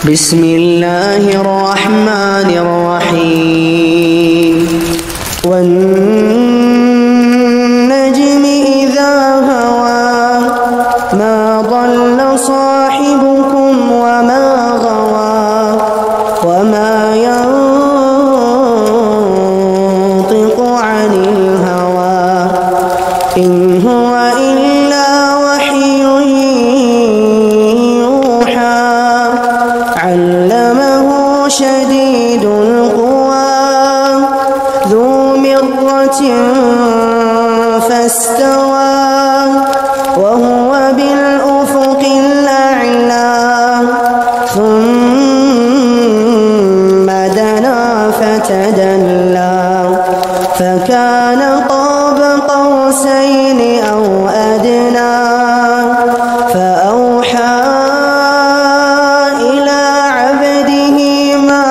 بسم الله الرحمن الرحيم والنجم إذا هوى ما ضل صاحبكم وما غوى وما ينطق عن الهوى إن هو إلا وحي يوحى علمه شديد القوى ذو مرة فاستوى وهو بالأفق الأعلى ثم دنا فتدلى فكان قاب قوسين أو أدنى فأوحى إلى عبده ما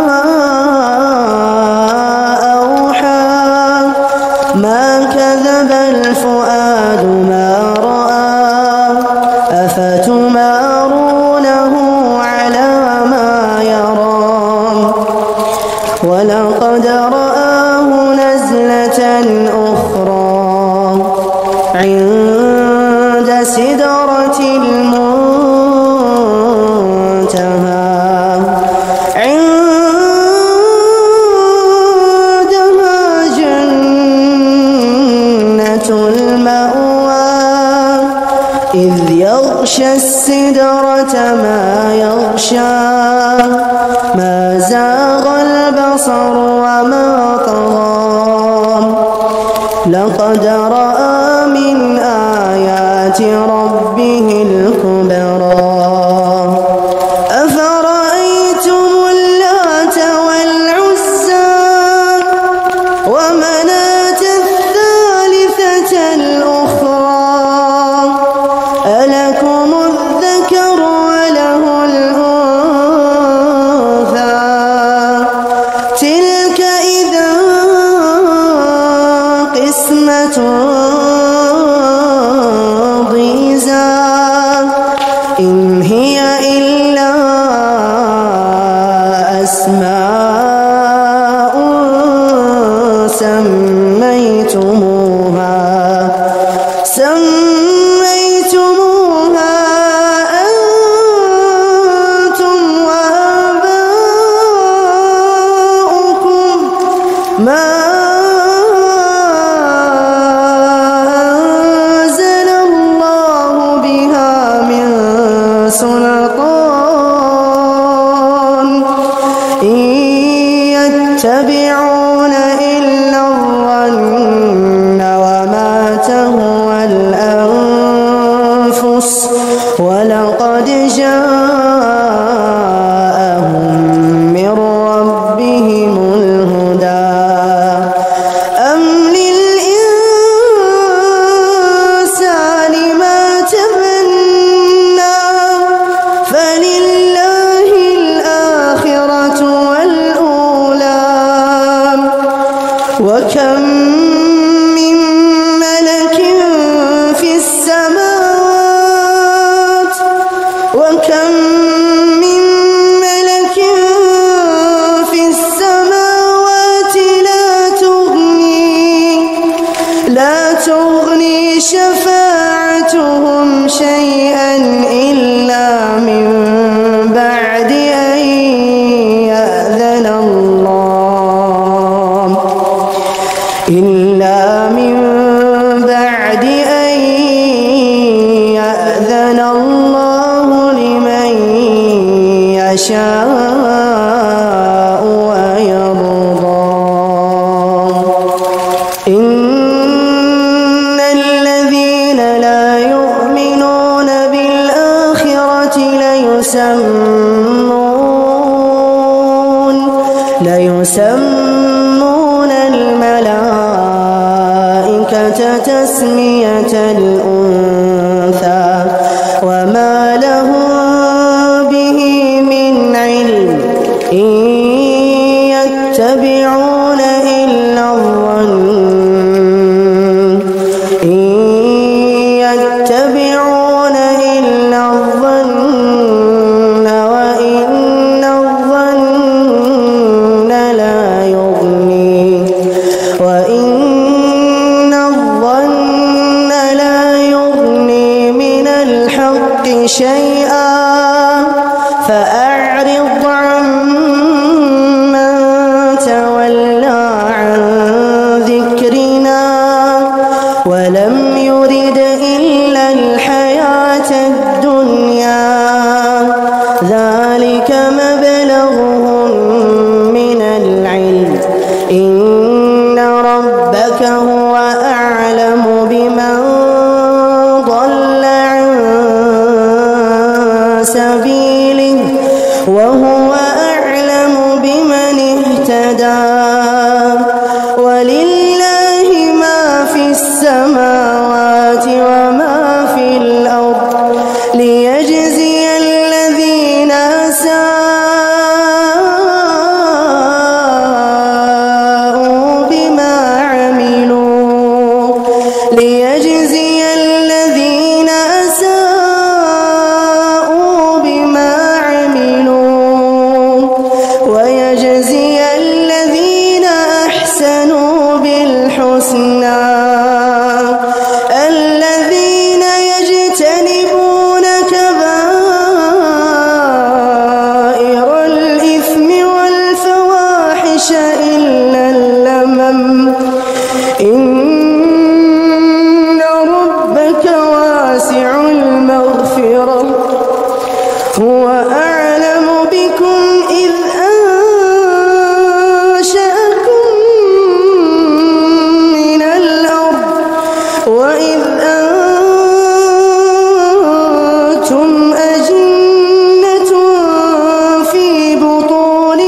أوحى ما كذب الفؤاد ما رأى أفتمارونه على ما يرى ولقد رآه نزلة أخرى عند سدرة المنتهى عندها جنة المأوى إذ يغشى السدرة ما يغشى ما زاغ البصر وما طغى لقد رأى من آيات ربه الكبرى أفرأيتم اللات والعزى ومناة الثالثة الأخرى ألكم الذكر وله الأنثى تلك إذا قسمة ضيزى إن هي إلا أسماء سميتموها أنتم وآباؤكم ما أنزل الله بها من سلطان إن يتبعون إلا الظن وما تهوى الأنفس ولقد جاءهم من ربهم الهدى أم للإنسان ما تمنى فلله الآخرة والأولى وكم من ملك في السماوات وكم من ملك في السماوات لا تغني شفاعتهم شيئا إلا من بعد أن يأذن الله لمن يشاء ويرضى إن الذين لا يؤمنون بالآخرة ليسمون الملائكة تسمية الأنثى وما لهم به من علم إن يتبعون إلا الظن وإن شيئا فأعرض عمن تولى عن ذكرنا ولم يرد إلا الحياة الدنيا ذلك مبلغهم من العلم إن ربك هو أعلم بمن ضل عن سبيله وهو أعلم بمن اهتدى ولله ما في السماوات وما في الأرض ليجزي الذين أساءوا بما عملوا ليجزي الذين أساءوا بما عملوا ويجزي الذين أحسنوا بالحسنى الذين يجتنبون كبائر الإثم والفواحش إلا اللمم إن ربك واسع المغفرة هو أعلم بكم إذ أنشأكم من الأرض وإذ أنتم أجنة في بطون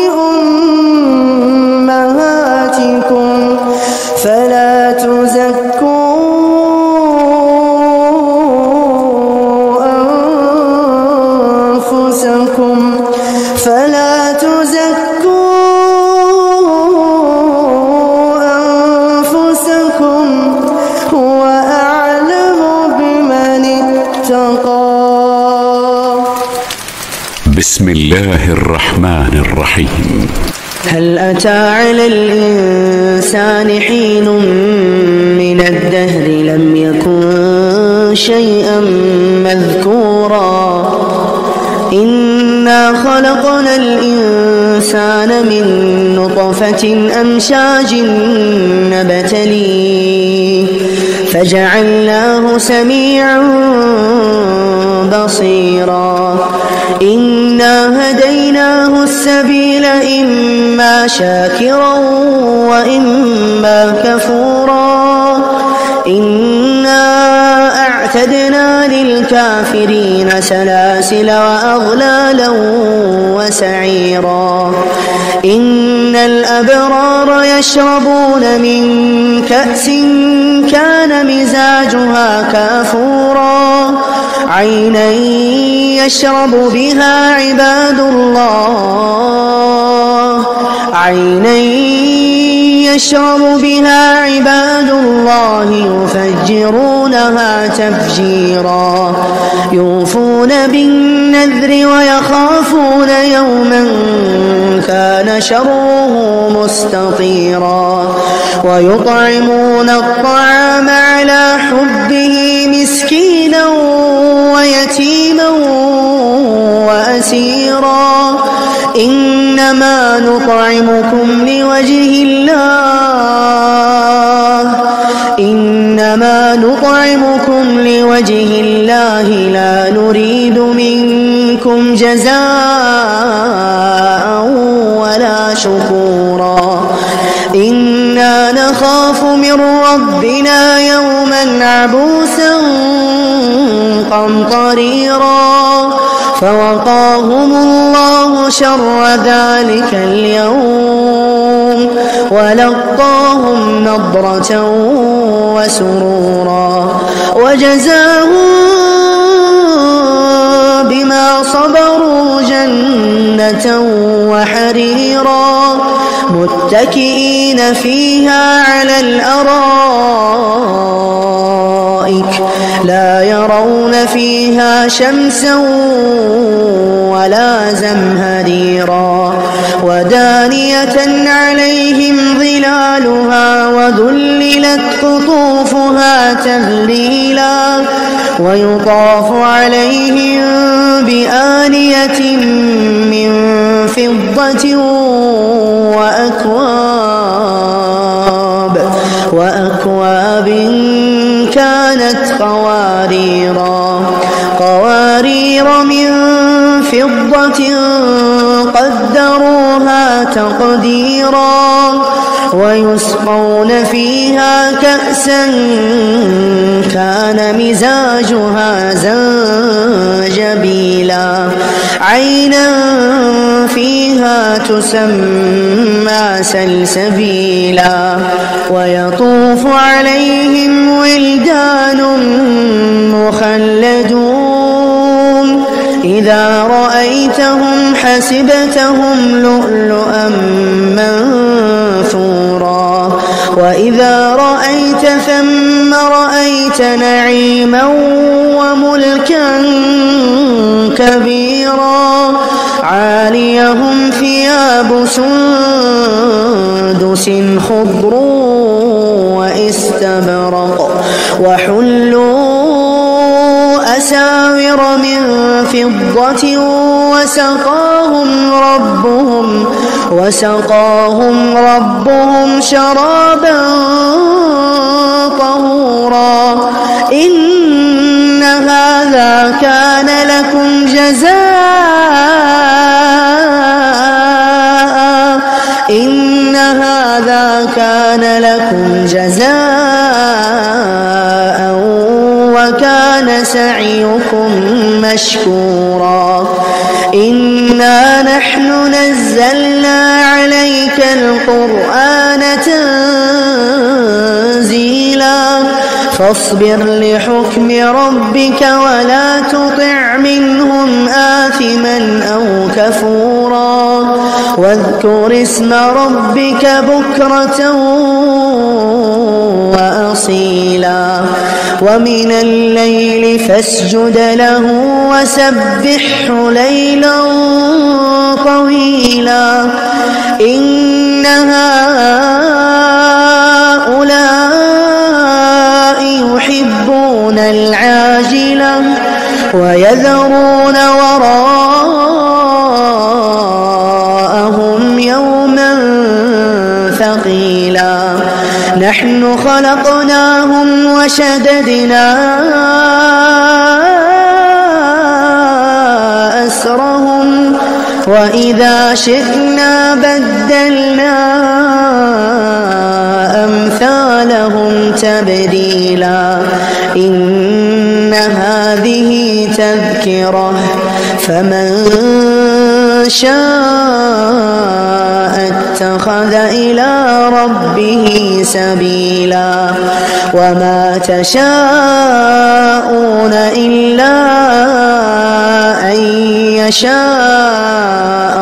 أمهاتكم فلا تزكوا أنفسكم هو أعلم بمن اتقى. بسم الله الرحمن الرحيم. هل أتى على الإنسان حين من الدهر لم يكن شيئا مذكورا إنا خلقنا الإنسان من نطفة أمشاج نبتليه فجعلناه سميعا بصيرا إنا هديناه السبيل إما شاكرا وإما كفورا إنا أعتدنا للكافرين سلاسل وأغلالا وسعيرا إن الأبرار يشربون من كأس كان مزاجها كافورا عينا يشرب بها عباد الله يفجرونها تفجيرا يوفون بالنذر ويخافون يوما كان شره مستطيرا ويطعمون الطعام على حبه مسكينا ويتيما وأسيرا إنما نطعمكم لوجه الله لا نريد منكم جزاء ولا شكورا إنا نخاف من ربنا يوما عبوسا قمطريرا فوقاهم الله شر ذلك اليوم ولقاهم نضرة وسرورا وجزاهم بما صبروا جنة وحريرا متكئين فيها على الأرائك لا يرون فيها شمسا ولا زمهريرا ودانية عليهم ظلالها وذللت قطوفها تذليلا ويطاف عليهم آنية من فضة وأكواب كانت قوارير من فضة قدروها تقديرا ويسقون فيها كأسا كان مزاجها زنجبيلا عينا فيها تسمى سلسبيلا ويطوف عليهم ولدان مخلدون إذا رأيتهم حسبتهم لؤلؤا منثورا وإذا رأيت ثم رأيت نعيما وملكا كبيرا عاليهم ثياب سندس خضر واستبرق وحلوا أساور من فضة وسقاهم ربهم شرابا طهورا إن هذا كان لكم جزاء وكان سعيكم مشكورا إنا نحن نزلنا عليك القرآن تنزيلا فاصبر لحكم ربك ولا تطع منهم آثما أو كفورا واذكر اسم ربك بكرة وأصيلا ومن الليل فاسجد له وسبحه ليلا طويلا إن هؤلاء يحبون العاجلة ويذرون وراءهم يوما ثقيلا نحن خلقناهم وشددنا أسرهم وإذا شئنا بدلنا أمثالهم تبديلا إن هذه تذكرة فمن شاء اتخذ إلى ربه سبيلا وما تشاءون إلا أن يشاء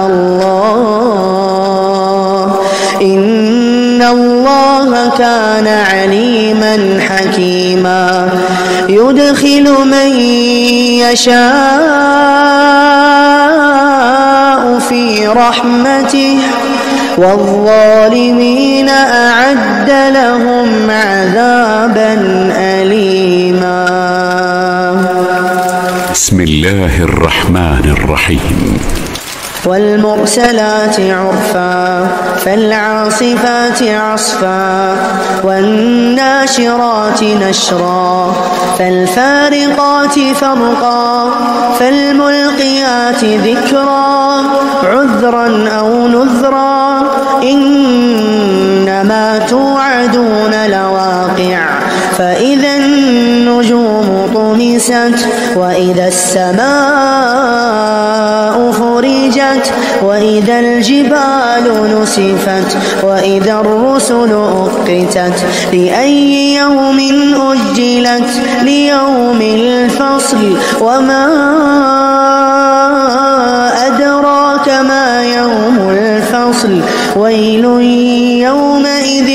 الله إن الله كان عليما حكيما يدخل من يشاء في رحمته والظالمين أعد لهم عذابا أليما. بسم الله الرحمن الرحيم. والمرسلات عرفا فالعاصفات عصفا والناشرات نشرا فالفارقات فرقا فالملقيات ذكرا عذرا أو نذرا إنما توعدون لواقع فإذا النجوم طمست وإذا السماء فرجت وإذا الجبال نسفت وإذا الرسل أقتت لأي يوم أجلت ليوم الفصل وما أدراك ما يوم الفصل ويل يومئذ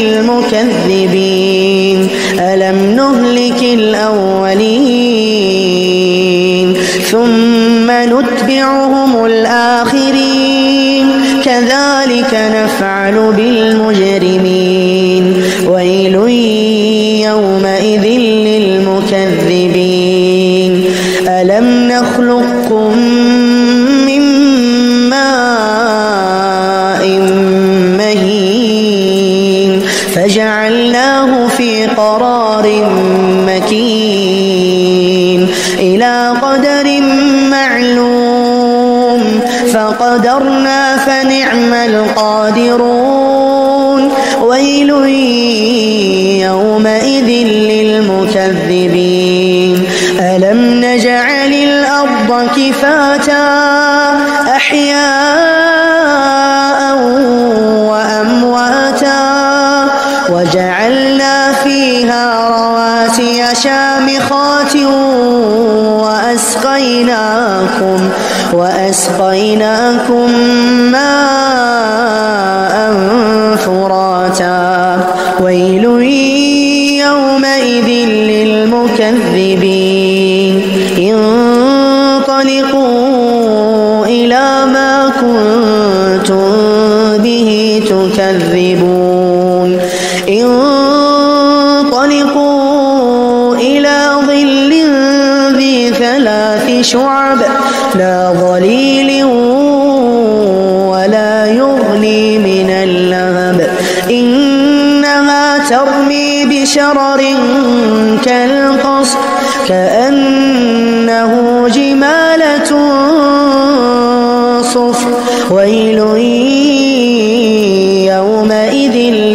للمكذبين ألم نهلك الأولين ثم نتبعهم الآخرين كذلك نفعل بالمجرمين ويل يومئذ للمكذبين ألم نخلقكم فقدرنا فنعم القادرون ويل يومئذ للمكذبين ألم نجعل الأرض كفاتا أحياء وأمواتا وجعلنا فيها رواسي شامخات وأسقيناكم ماء فراتا ويل يومئذ للمكذبين انطلقوا إلى ما كنتم به تكذبون انطلقوا إلى ظل ذي 3 شعب لا ظليل ولا يغني من اللهب إنها ترمي بشرر كالقصر كأنه جمالة صفر ويل يومئذ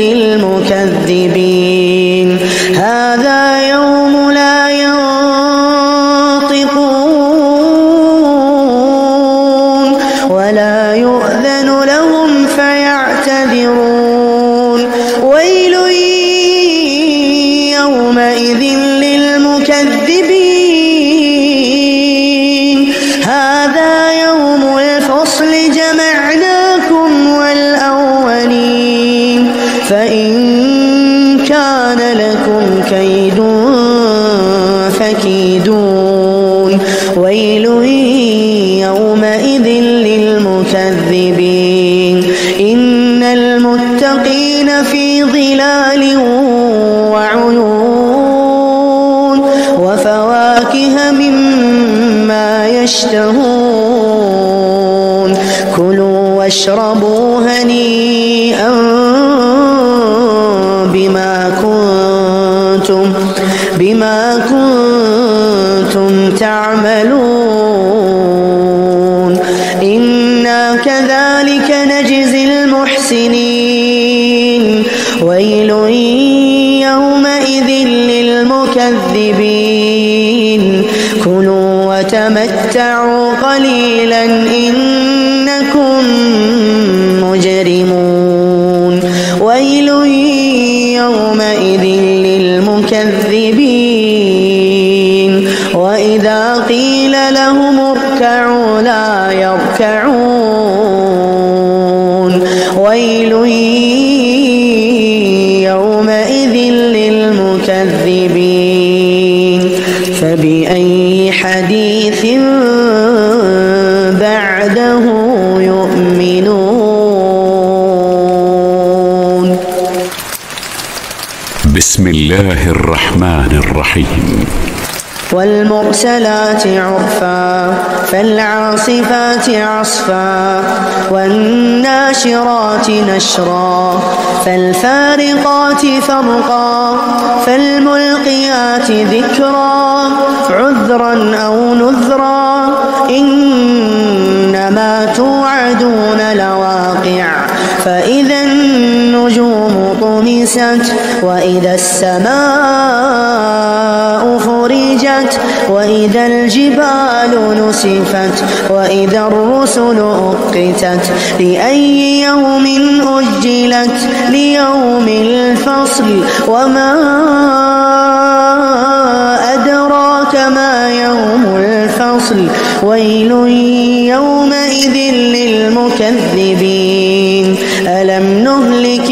للمكذبين هذا يوم لا ينطقون ولا يؤذن لهم فيعتذرون ويل يومئذ للمكذبين هذا يوم الفصل جمعناكم والأولين فإن كان لكم كيد فكيدون ويل يومئذ للمكذبين إن المتقين في ظلال وعيون وفواكه مما يشتهون كلوا واشربوا هنيئا بما كنتم تعملون إنا كذلك نجزي المحسنين ويل يومئذ للمكذبين كلوا وتمتعوا قليلا إنكم مجرمون ويل يومئذ للمكذبين وإذا قيل لهم اركعوا لا يركعون ويل يومئذ للمكذبين فبأي حديث بعده يؤمنون بسم الله الرحمن الرحيم والمرسلات عرفا فالعاصفات عصفا والناشرات نشرا فالفارقات فرقا فالملقيات ذكرا عذرا أو نذرا إنما توعدون لواقع فإذا النجوم طمست وإذا السماء فرجت وإذا الجبال نسفت وإذا الرسل أقتت لأي يوم أجلت ليوم الفصل وما أدراك ما يوم الفصل ويل يومئذ للمكذبين ألم نهلك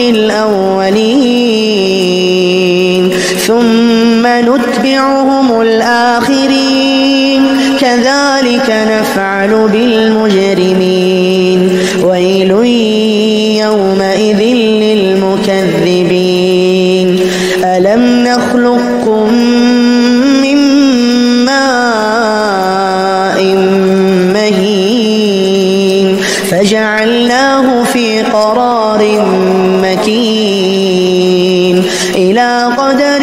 الأولين ثم نتبعهم الآخرين كذلك نفعل بالمجرمين ويل يومئذ للمكذبين ألم نخلقكم من ماء مهين فجعلناه في قرار مكين إلى قدر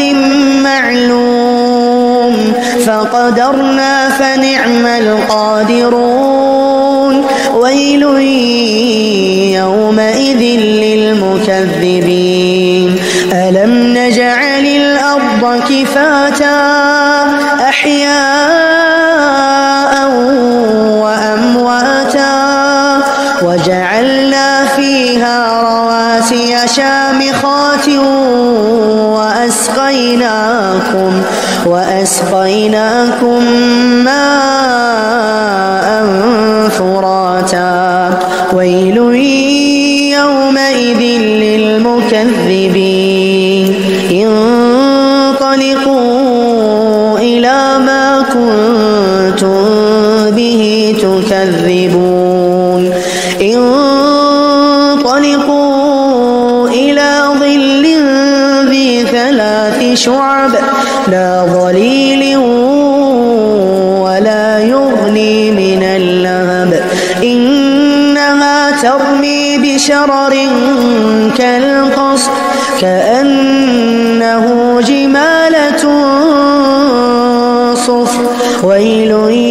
معلوم فقدرنا فنعم القادرون ويل يومئذ للمكذبين ألم نجعل الأرض كفاتا أحياء وأمواتا وجعلنا فيها رواسي شامخات وأسقيناكم ماء فراتا ويل يومئذ للمكذبين انطلقوا إلى ما كنتم به تكذبون انطلقوا إلى ظل ذي 3 شعب لا ظليل ولا يغني من اللهب إنها ترمي بشرر كالقصر كأنه جمالة صفر ويل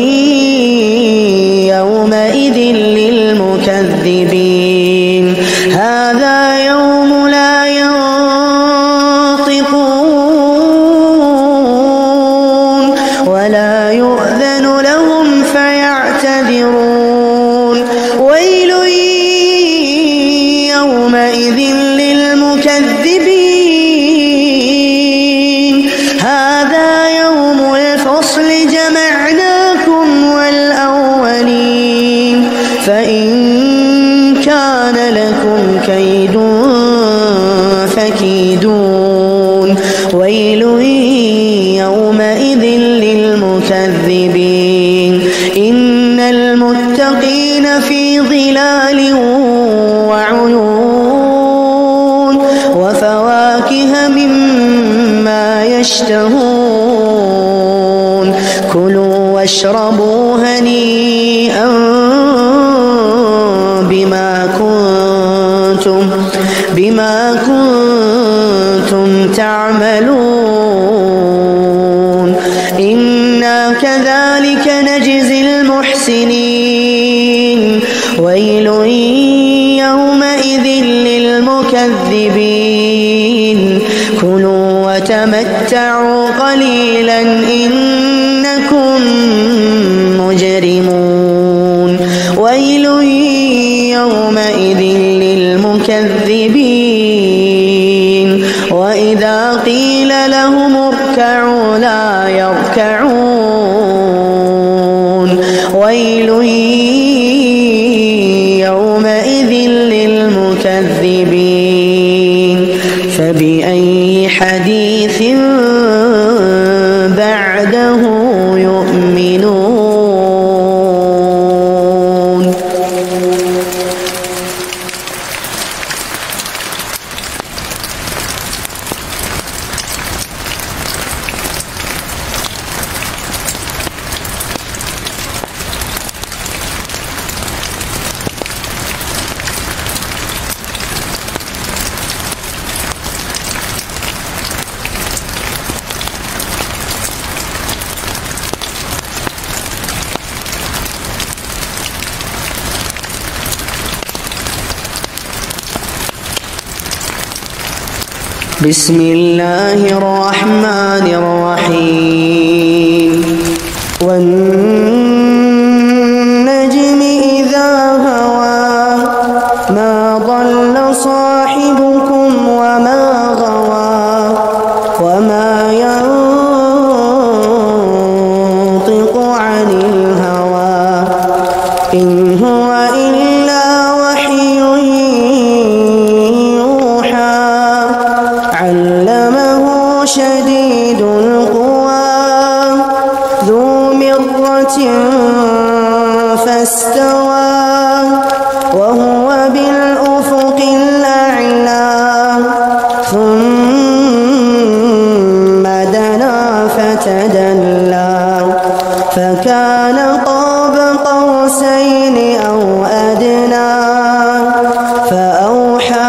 يومئذ للمكذبين هذا يوم لا ينطقون ولا يؤذن لهم فيعتذرون ويل يومئذ للمكذبين هذا يوم الفصل جمعناكم والأولين فإن كان لكم كيد فكيدون ويل يومئذ للمكذبين إن المتقين في ظلال وعيون وفواكه مما يشتهون كلوا واشربوا هنيئا بما كنتم تعملون إنا كذلك نجزي المحسنين ويل يومئذ للمكذبين كلوا وتمتعوا قليلا إنكم مجرمون ويل يومئذ للمكذبين وإذا قيل لهم اركعوا لا يركعون ويل يومئذ للمكذبين فبأي حديث بعده يؤمنون بسم الله الرحمن الرحيم والنجم إذا هوى ما ضل صاحبكم وما غوى وما ينطق عن الهوى إن هو إلا وحي علمه شديد القوى ذو مرة فاستوى وهو بالأفق الأعلى ثم دنا فتدلى فكان قاب قوسين أو أدنى فأوحى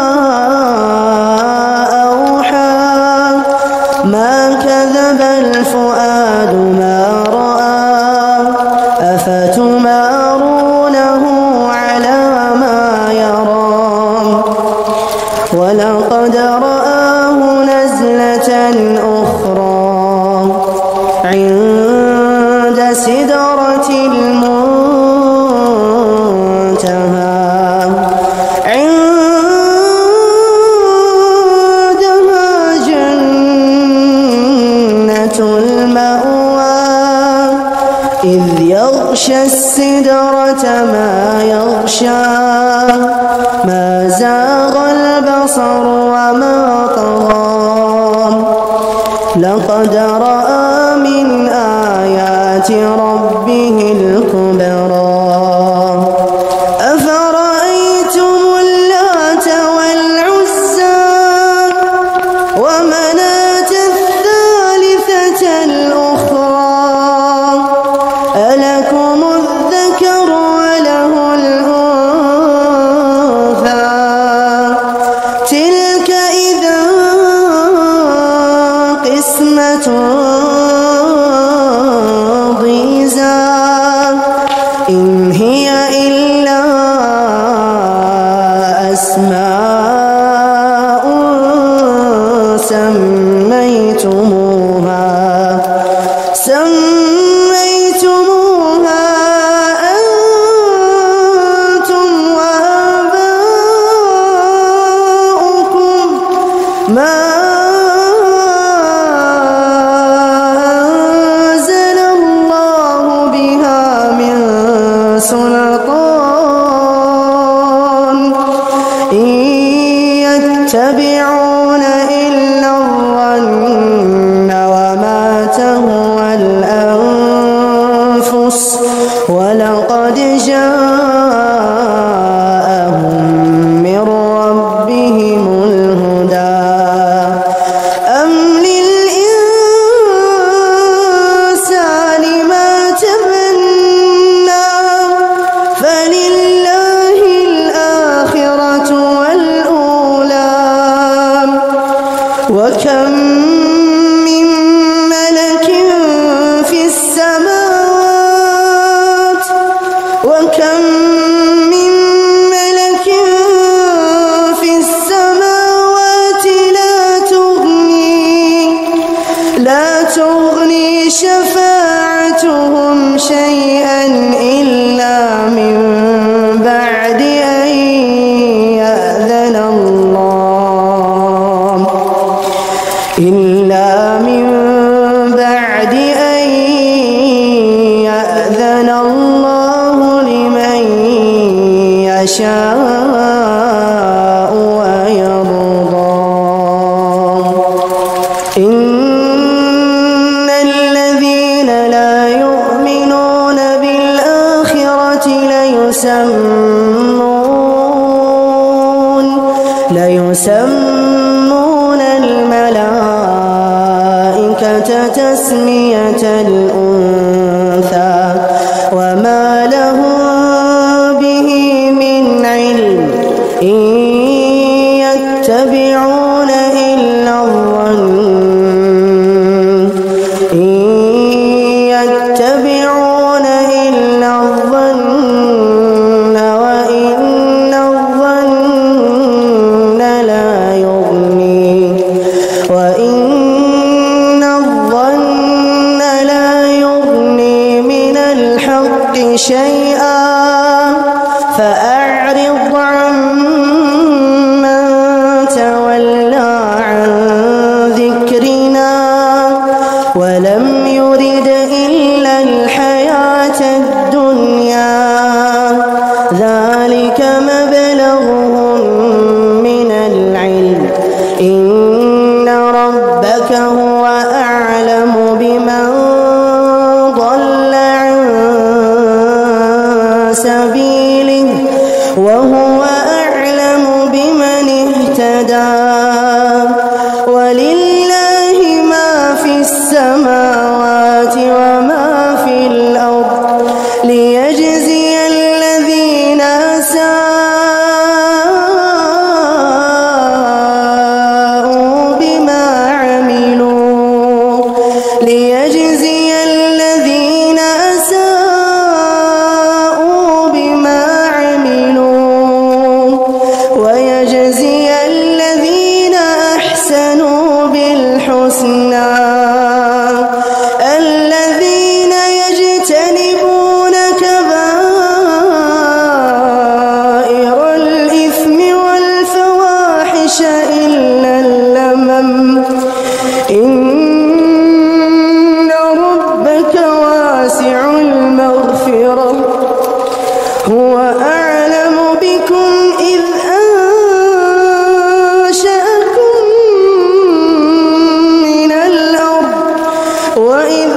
ما كذب الفؤاد ما رأى أفتمارونه على ما يرى ولقد رآه نزلة أخرى عند سدرة المنتهى عندها جنة المأوى إذ يغشى السدرة ما يغشى ما زاغ البصر وما طغى لقد رأى من آيات ربه الكبرى أفرأيتم اللات والعزى ومناة الثالثة الأخرى ألكم الذكر وله الأنثى تلك إذا قسمة ضيزى إن هي إلا أسماء سميتموها أنتم وآباؤكم ما أنزل الله بها من سلطان إن يتبعون إلا الظن وما تهوى الأنفس ولقد جاءهم من ربهم الهدى أم للإنسان ما تمنى فلله الآخرة والأولى وكم من ملك في السماوات وكم من ملك في السماوات لا تغني شفاعتهم شيئا إلا من بعد أن يأذن الله لمن يشاء ويرضى إن الذين لا يؤمنون بالآخرة ليسمون الملائكة تسمية الأنثى وما لهم به من علم إن يتبعون إلا الظن وإن الظن لا يغني من الحق شيئا فأعرض عمن تولى عن ذكرنا ولم يرد إلا الحياة الدنيا ذلك مبلغهم من العلم إن ربك هو أعلم بمن ضل عن سبيله ويجزي الذين أساءوا بما عملوا ويجزي الذين أحسنوا بالحسنى الذين يجتنبون كبائر الإثم والفواحش إلا اللمم إن ربك واسع المغفرة هو أعلم بكم إذ أنشأكم من الأرض وإذ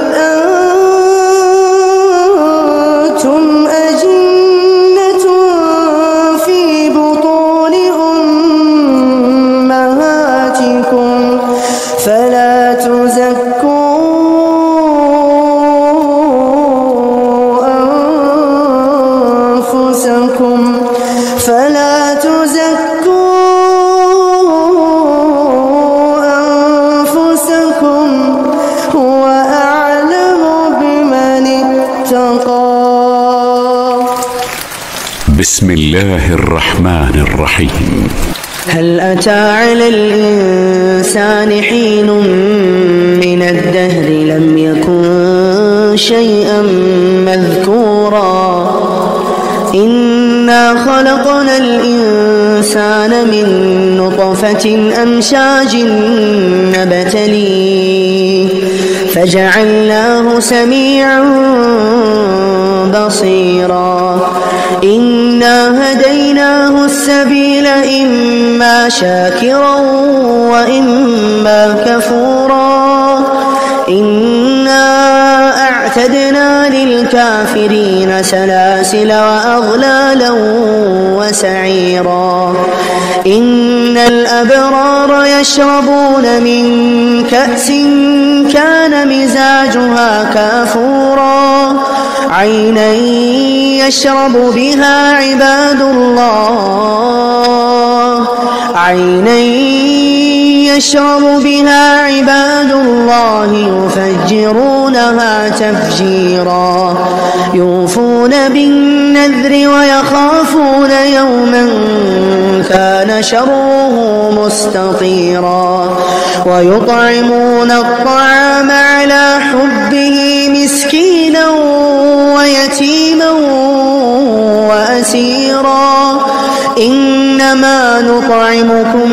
أنتم أجنة في بطون أمهاتكم فلا تزكوا أنفسكم هو أعلم بمن اتقى. بسم الله الرحمن الرحيم. هل أتى على الإنسان حين من الدهر لم يكن شيئا مذكورا إنا خلقنا الإنسان من نطفة أمشاج نبتليه فجعلناه سميعا بصيرا إنا هديناه السبيل إما شاكرا وإما كفورا إنا أعتدنا للكافرين سلاسل وأغلالا وسعيرا إن الأبرار يشربون من كأس كان مزاجها كافورا عينا يشرب بها عباد الله يفجرونها تفجيرا يوفون بالنذر ويخافون يوما كان شره مستطيرا ويطعمون الطعام على حبه مسكينا ويتيما وأسيرا إنما نطعمكم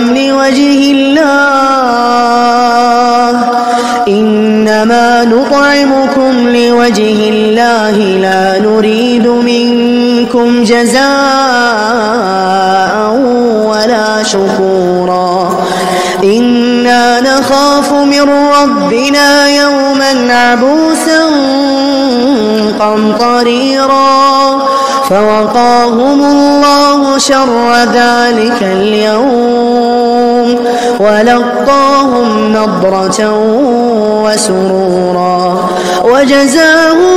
لوجه الله لا نريد منكم جزاء ولا شكورا إنا نخاف من ربنا يوما عبوسا قمطريرا فوقاهم الله شر ذلك اليوم ولقاهم نضرة وسرورا وجزاهم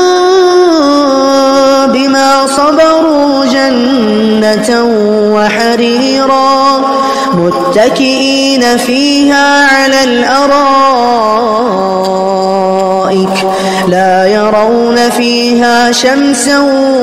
بما صبروا جنة وحريرا متكئين فيها على الأرائك لا يرون فيها شمسا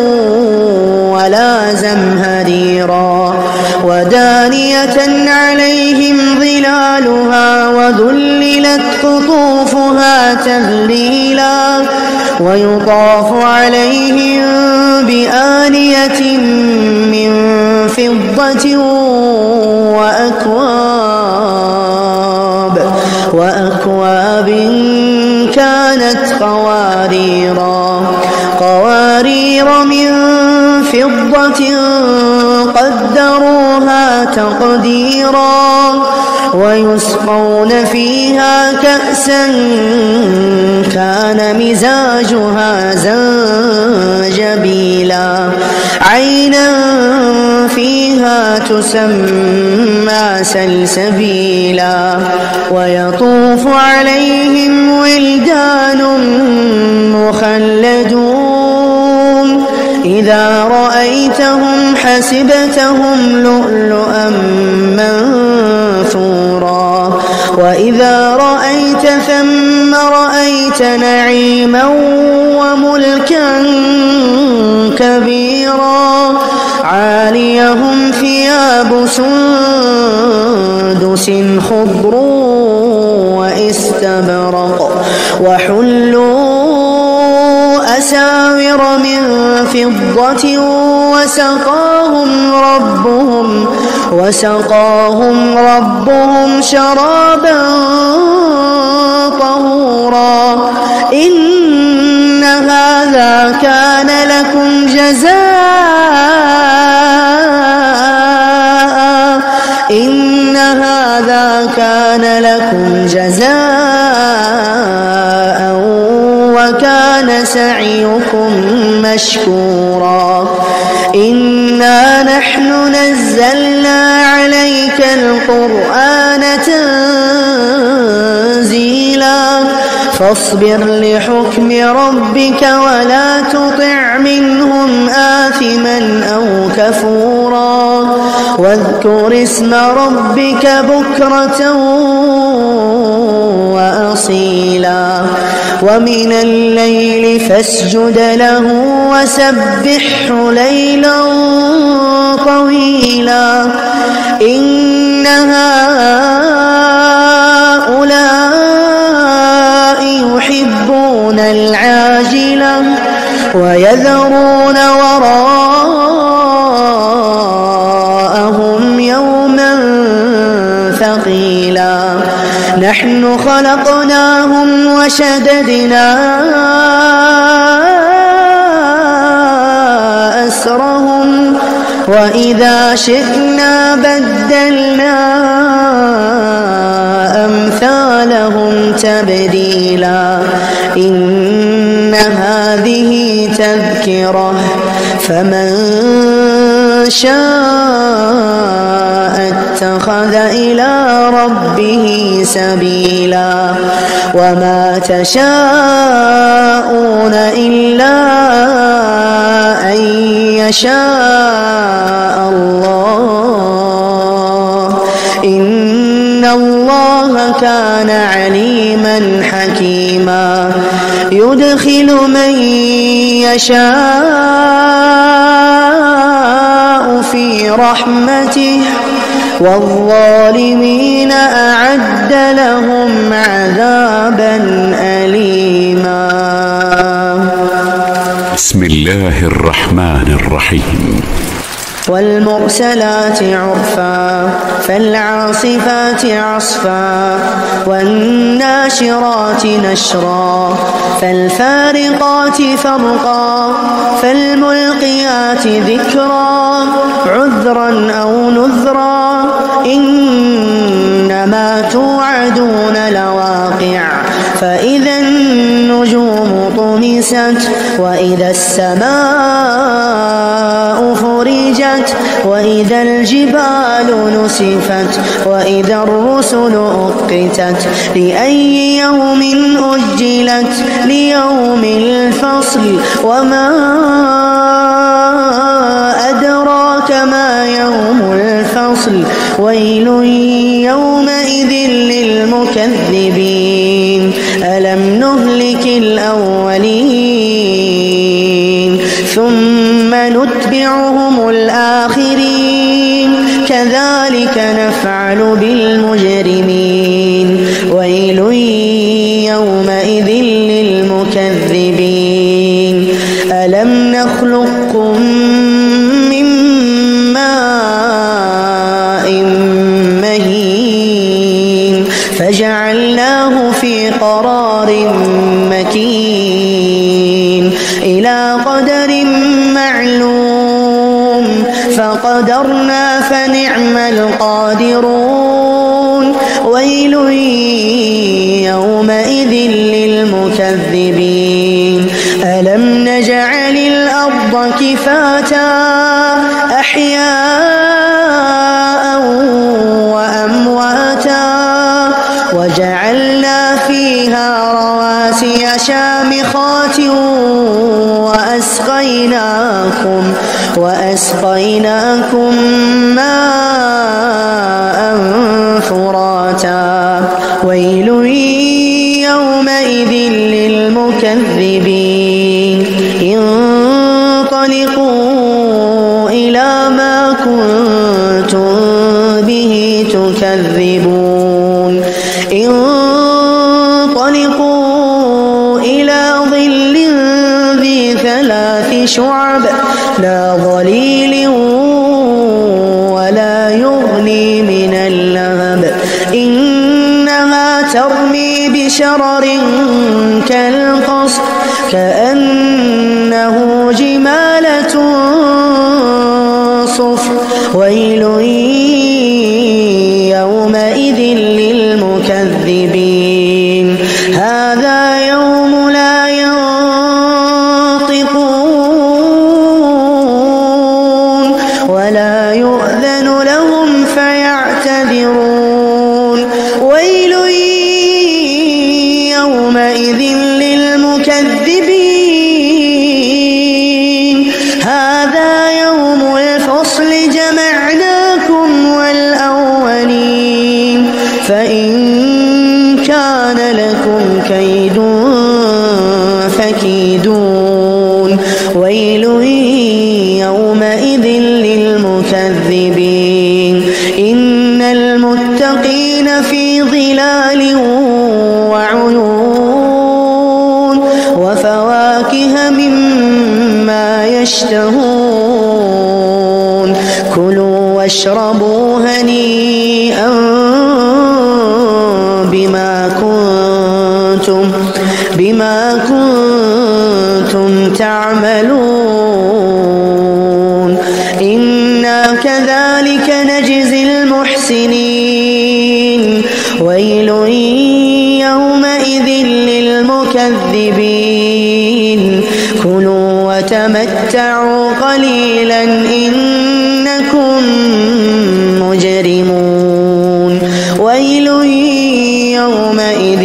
ولا زمهريرا ودانية عليهم ظلالها وذللت قطوفها تذليلا ويطاف عليهم بآنية من فضة وأكواب كانت قوارير من فضة قدروها تقديرا ويسقون فيها كأسا كان مزاجها زنجبيلا عينا فيها تسمى سلسبيلا ويطوف عليهم ولدان مخلدون إذا رأيتهم حسبتهم لؤلؤا منثورا وإذا رأيت ثم رأيت نعيما وملكا كبيرا عاليهم ثياب سندس خضر واستبرق وحلوا أساور من فضة وسقاهم ربهم شرابا طهورا إن هذا كان لكم جزاء وكان سعيكم مشكورا إنا نحن نزلنا عليك القرآن تنزيلا فاصبر لحكم ربك ولا تطع منهم آثما أو كفورا واذكر اسم ربك بكرة وأصيلا ومن الليل فاسجد له وسبحه ليلا طويلا إن هؤلاء يحبون العاجلة ويذرون وراءهم يوما ثقيلا نحن خلقناهم وشددنا أسرهم وإذا شئنا بدلنا أمثالهم تبديلا إن هذه تذكرة فمن شاء اتخذ إلى ربه سبيلا وما تشاءون إلا أن يشاء الله إن الله كان عليما حكيما يدخل من يشاء في رحمته والظالمين أعد لهم عذابا أليما. بسم الله الرحمن الرحيم. والمرسلات عرفا فالعاصفات عصفا والناشرات نشرا فالفارقات فرقا فالملقيات ذكرا عذرا أو نذرا إنما توعدون لواقع فإذا النجوم طمست وإذا السماء فرجت وإذا الجبال نسفت وإذا الرسل أقتت لأي يوم أجلت ليوم الفصل وما أدراك ما يوم الفصل ويل يومئذ للمكذبين ألم نهلك الأولين ثم نتبعهم الآخرين كذلك نفعل بالمجرمين ويل يومئذ للمكذبين ألم نخلقكم من ماء مهين فجعلناه في قرار مكين إلى قدر معلوم فقدرنا فنعم القادرون ويل يومئذ للمكذبين ألم نجعل الأرض كفاتا أحياء وأمواتا وجعلنا فيها رواسي شامخات وأسقيناكم ماء فراتا ويل يومئذ للمكذبين انطلقوا إلى ما كنتم به تكذبون انطلقوا إلى ظل ذي 3 شعب لا ظليل ولا يغني من اللهب إنها ترمي بشرر كالقصر كأنه جمالة صفر ويل يومئذ للمكذبين هذا يوم لا ينطقون ولا يؤذن لهم فيعتذرون ويل يومئذ للمكذبين هذا يوم الفصل جمعناكم والأولين فإن كان لكم كيد فكيدون ويل يومئذ للمكذبين إن المتقين في ظلال وعيون وفواكه مما يشتهون كلوا واشربوا هنيئا بما كنتم تعملون إنا كذلك نجزي المحسنين ويل يومئذ للمكذبين كلوا وتمتعوا قليلا إنكم مجرمون ويل يومئذ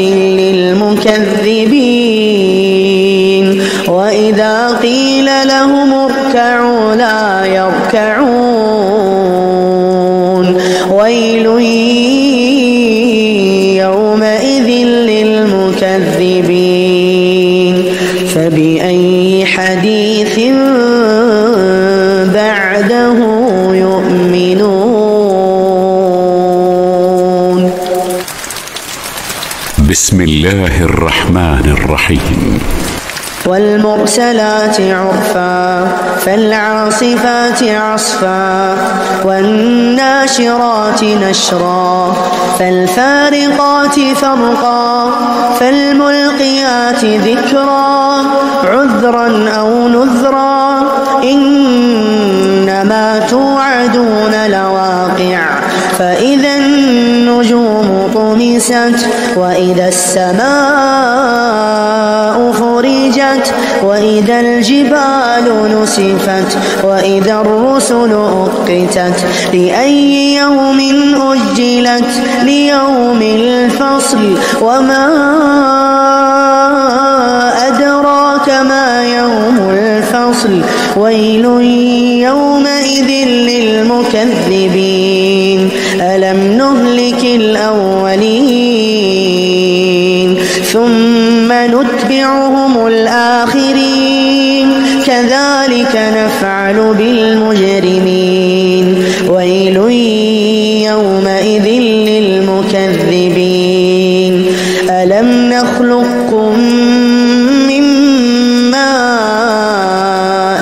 للمكذبين وإذا قيل لهم اركعوا لا يركعون ويل يومئذ للمكذبين فبأي حديث بعده يؤمنون بسم الله الرحمن الرحيم والمرسلات عرفا فالعاصفات عصفا والناشرات نشرا فالفارقات فرقا فالملقيات ذكرا عذرا أو نذرا إنما توعدون لواقع فإذا النجوم طمست وإذا السماء فرجت وإذا الجبال نسفت وإذا الرسل أقتت لأي يوم أجلت ليوم الفصل وما أدراك ما يوم الفصل ويل يومئذ للمكذبين ألم نهلك الأولين ثم نتبعهم الآخرين كذلك نفعل بالمجرمين ويل يومئذ للمكذبين ألم نخلقكم من ماء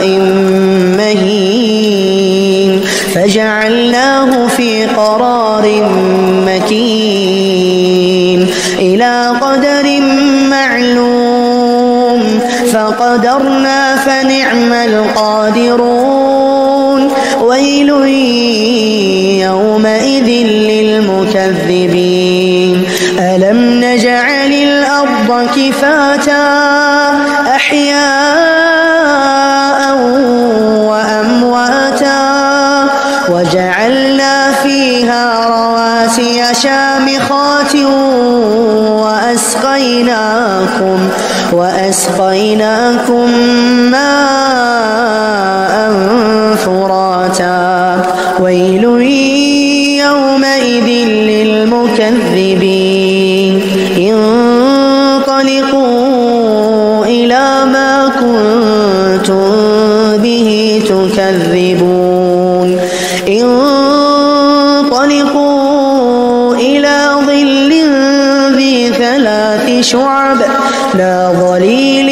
مهين فجعلناه في قرار مكين إلى قدر معلوم فقدرنا فنعم القادرون ويل يومئذ للمكذبين ألم نجعل الأرض كفاتا أحياء وأمواتا وجعلنا فيها رواسي شامخات وأسقيناكم ماء فراتا ويل يومئذ للمكذبين كنتم به تكذبون انطلقوا إلى ظل ذي 3 شعب لا ظليل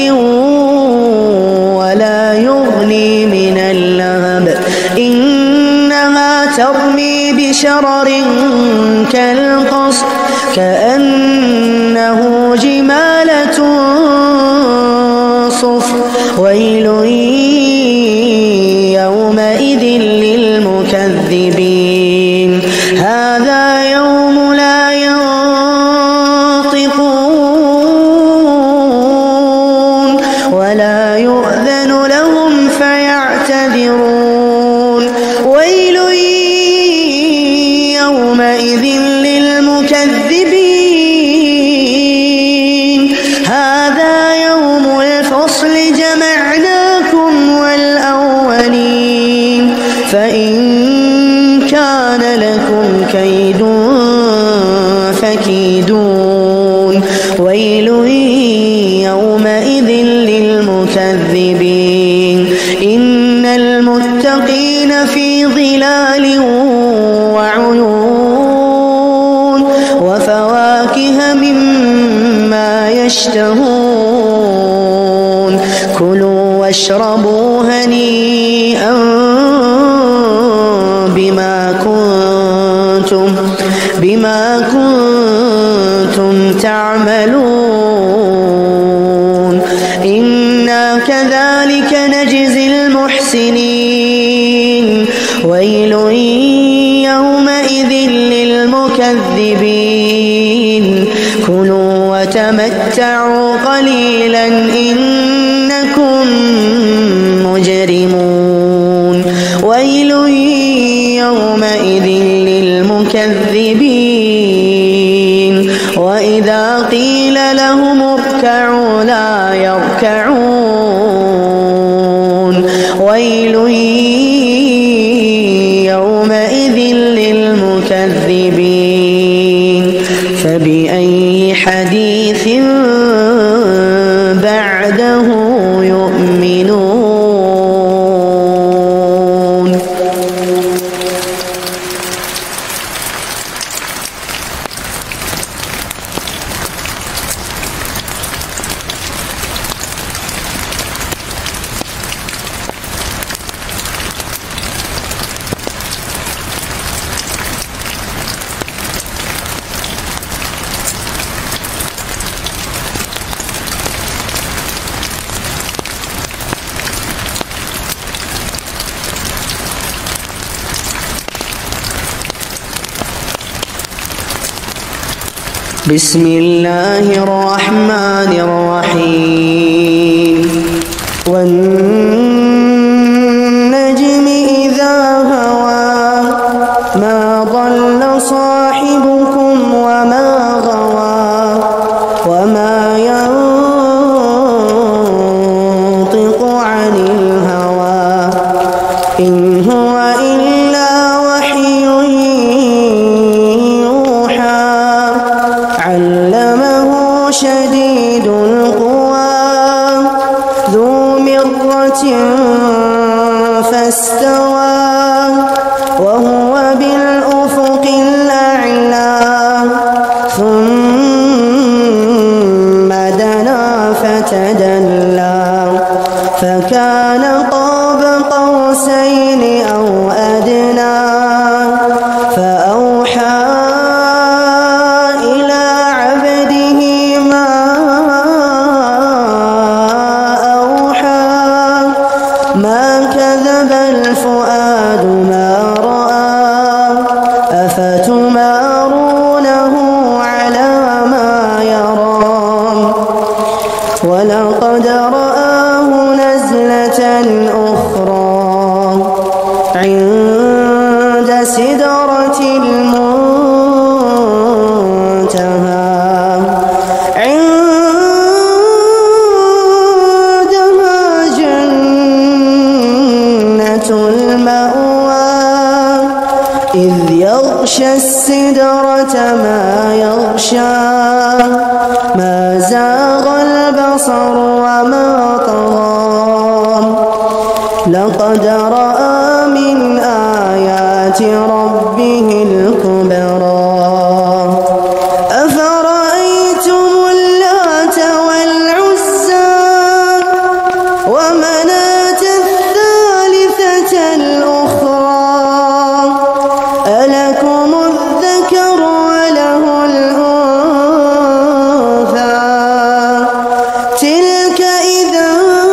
ولا يغني من اللهب إنها ترمي بشرر كالقصر كأنه جمالة صفر ويل يومئذ للمكذبين هذا يوم لا ينطقون ولا يؤذن لهم فيعتذرون ويل يومئذ للمكذبين هذا يوم الفصل جمعناكم والأولين فإن كان لكم كيد فكيدون ويل يومئذ للمكذبين إن المتقين في ظلال وعيون وفواكه مما يشتهون كلوا واشربوا هنيئا بما كنتم تعملون إنا كذلك نجزي المحسنين ويل يومئذ للمكذبين كلوا وتمتعوا قليلا إنكم مجرمون ويل يومئذ للمكذبين وإذا قيل لهم اركعوا لا يركعون ويل يومئذ للمكذبين فبأي حديث بعده يؤمنون بسم الله الرحمن الرحيم والنجم إذا هوى ما ضل صاحبكم وما غوى وما ينطق عن الهوى إن هو إلا وحي يوحى علمه شديد القوى ذو مرة فاستوى وهو بالأفق الأعلى ثم دنا فتدلى فكان قاب قوسين أو أدنى فأوحى إلى عبده ما أوحى ما كذب الفؤاد ما رأى أفتمارونه على ما يرى ولقد رآه نزلة أخرى عند سدرة المنتهى عندها جنة المأوى إذ يغشى السدرة ما يغشى ما زاغ البصر وما طغى لقد رأى من آيات ربه الكبرى أفرأيتم اللات والعزى ومناة الثالثة الأخرى ألكم الذكر وله الأنثى تلك إذا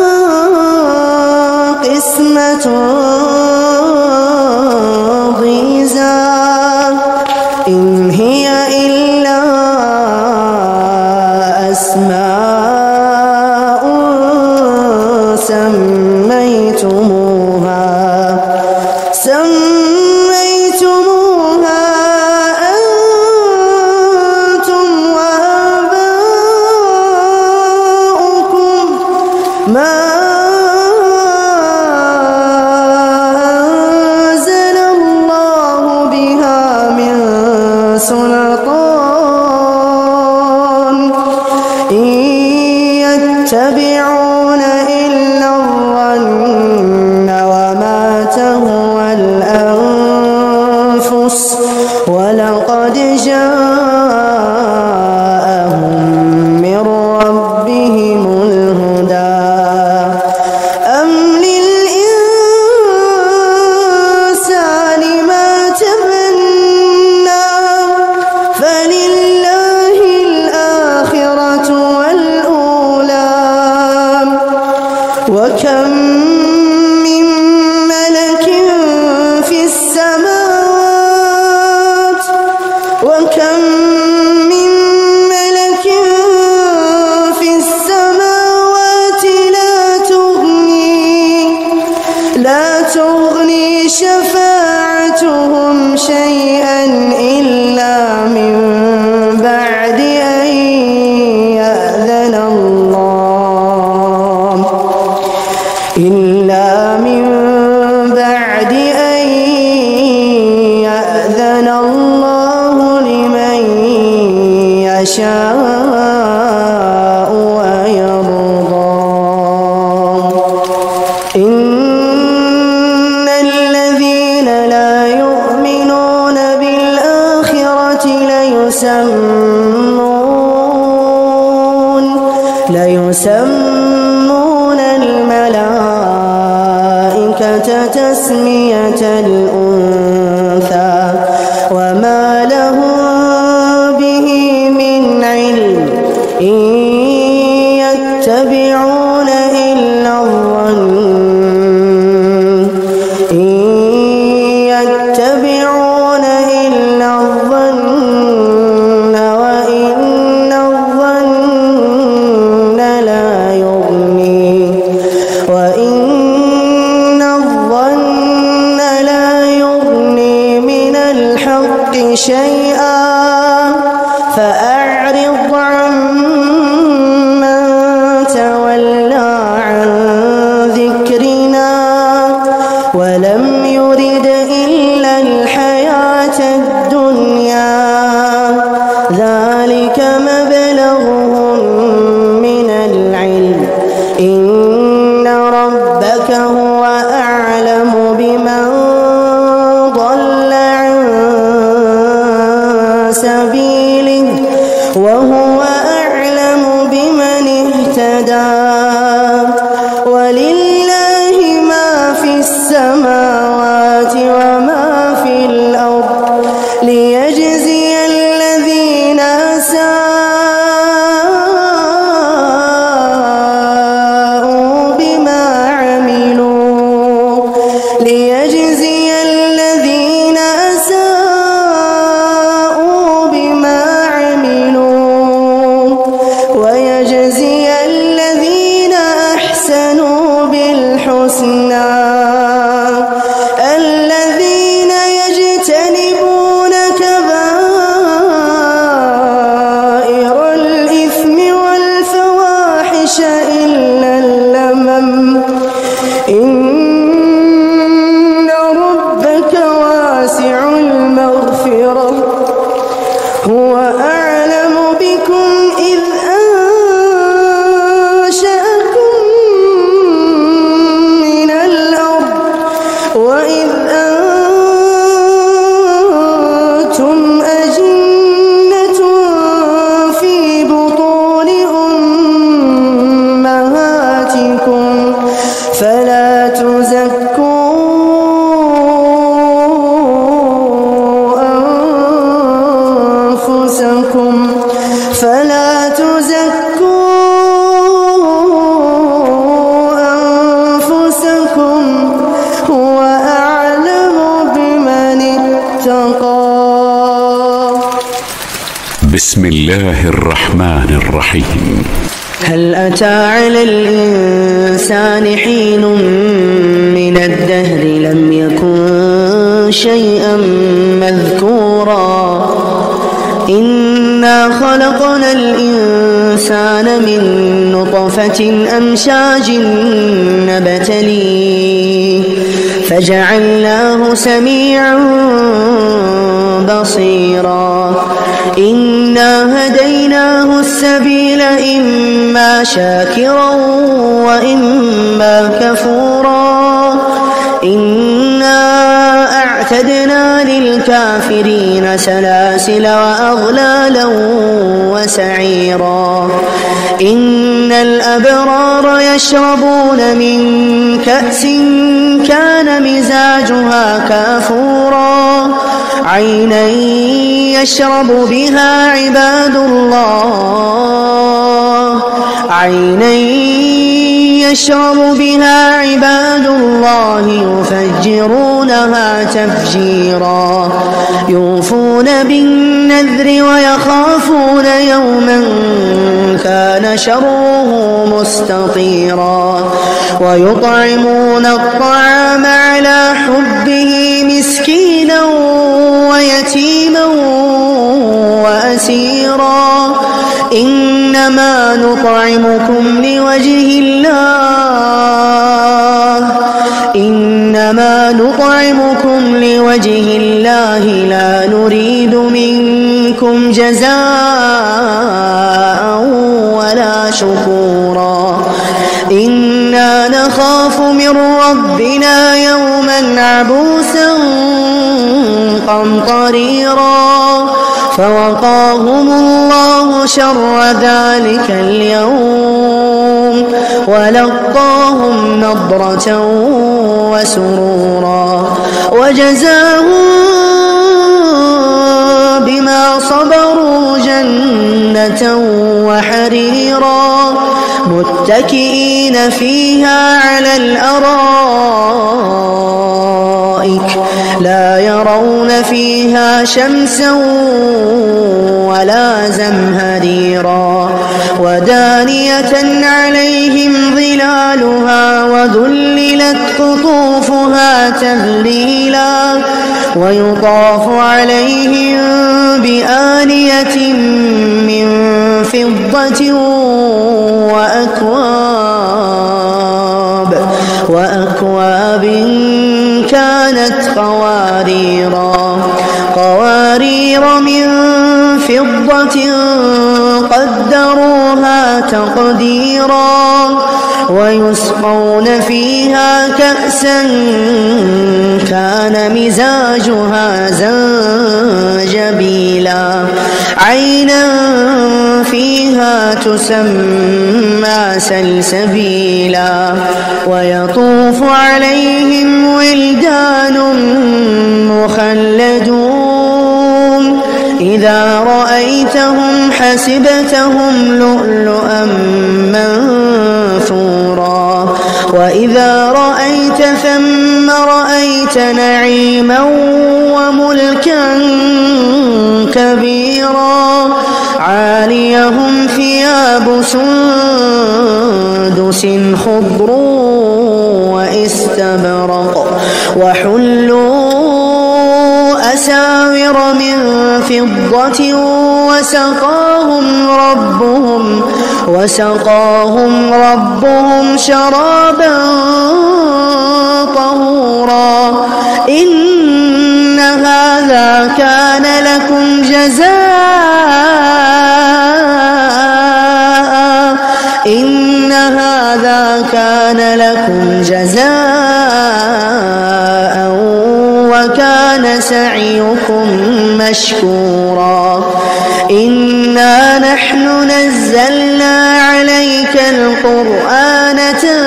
قسمة ضيزى إن هي إلا أسماء سميتموها أنتم وآباؤكم ما أنزل الله بها من سلطان إن يتبعون إلا الظن وما تهوى الأنفس ولقد جاءهم من ربهم الهدى أم للإنسان ما تمنى فلله الآخرة والأولى وكم من ملك في السماوات وكم من ملك في السماوات لا تغني شفاعتهم شيئا إلا من بعد أن يأذن الله لمن يشاء ويرضى إن الذين لا يؤمنون بالآخرة ليسمون الملائكة تسمية الأنثى وما لهم به من علم إن يتبعون إلا الظن وإن الظن لا يغني من الحق شيئا فأعرض عمن تولى عن ذكرنا ولم يرد إلا الحياة الدنيا ذلك مبلغهم من العلم إن ربك هو أعلم بمن ضل عن سبيله وهو أعلم بمن اهتدى ولله ما في السماوات وما في الأرض ليجزي الذين أساءوا بما عملوا ويجزي الذين أحسنوا بالحسنى بسم الله الرحمن الرحيم. هل أتى على الإنسان حين من الدهر لم يكن شيئا مذكورا إنا خلقنا الإنسان من نطفة أمشاج نبتليه فجعلناه سميعا بصيرا إنا هديناه السبيل إما شاكرا وإما كفورا إنا أعتدنا للكافرين سلاسل وأغلالا وسعيرا إن الأبرار يشربون من كأس كان مزاجها كافورا عينا يشرب بها عباد الله يفجرونها تفجيرا يوفون بالنذر ويخافون يوما كان شره مستطيرا ويطعمون الطعام على حبه مسكينا ويتيما وأسيرا إنما نطعمكم لوجه الله لا نريد منكم جزاء ولا شكورا إنا نخاف من ربنا يوما عبوسا قمطريرا فوقاهم الله شر ذلك اليوم ولقاهم نضرة وسرورا وجزاهم بما صبروا جنة وحريرا متكئين فيها على الأرائك لا يرون فيها شمسا ولا زمهريرا ودانية عليهم ظلالها وذللت قطوفها تذليلا ويطاف عليهم بآنية من فضة وأكواب كانت قوارير من فضة قدروها تقديرا ويسقون فيها كأسا كان مزاجها زنجبيلا عينا فيها تسمى سلسبيلا ويطوف عليهم ولدان مخلدون إذا رأيتهم حسبتهم لؤلؤا منثورا وإذا رأيت ثم رأيت نعيما وملكا كبيرا عاليهم ثياب سندس خضر واستبرق وحلوا أساور من فضة وسقاهم ربهم شرابا طهورا إن هذا كان لكم جزاء وكان سعيكم مشكورا إنا نحن نزلنا عليك القرآن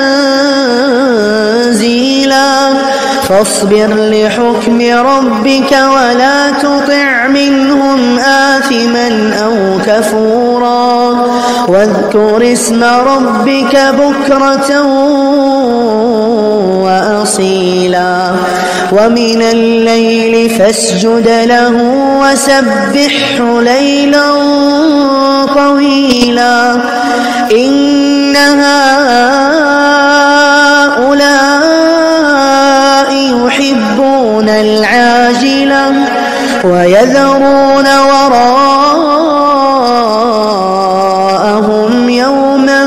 تنزيلا فاصبر لحكم ربك ولا تطع منهم آثما أو كفورا واذكر اسم ربك بكرة وأصيلا ومن الليل فاسجد له وسبحه ليلا طويلا إن هؤلاء يحبون العاجلة ويذرون وراءهم يوما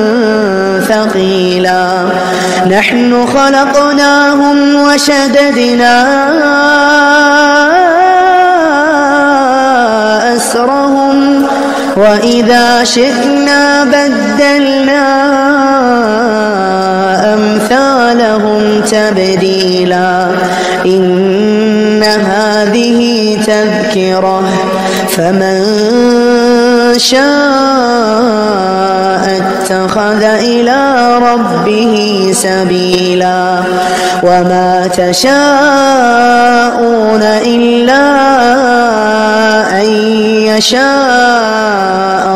ثقيلا نحن خلقناهم وشددنا أسرهم وإذا شئنا بدلنا أمثالهم تبديلا إن هذه تذكرة فمن شاء اتخذ إلى ربه سبيلا وما تشاءون إلا أن يشاء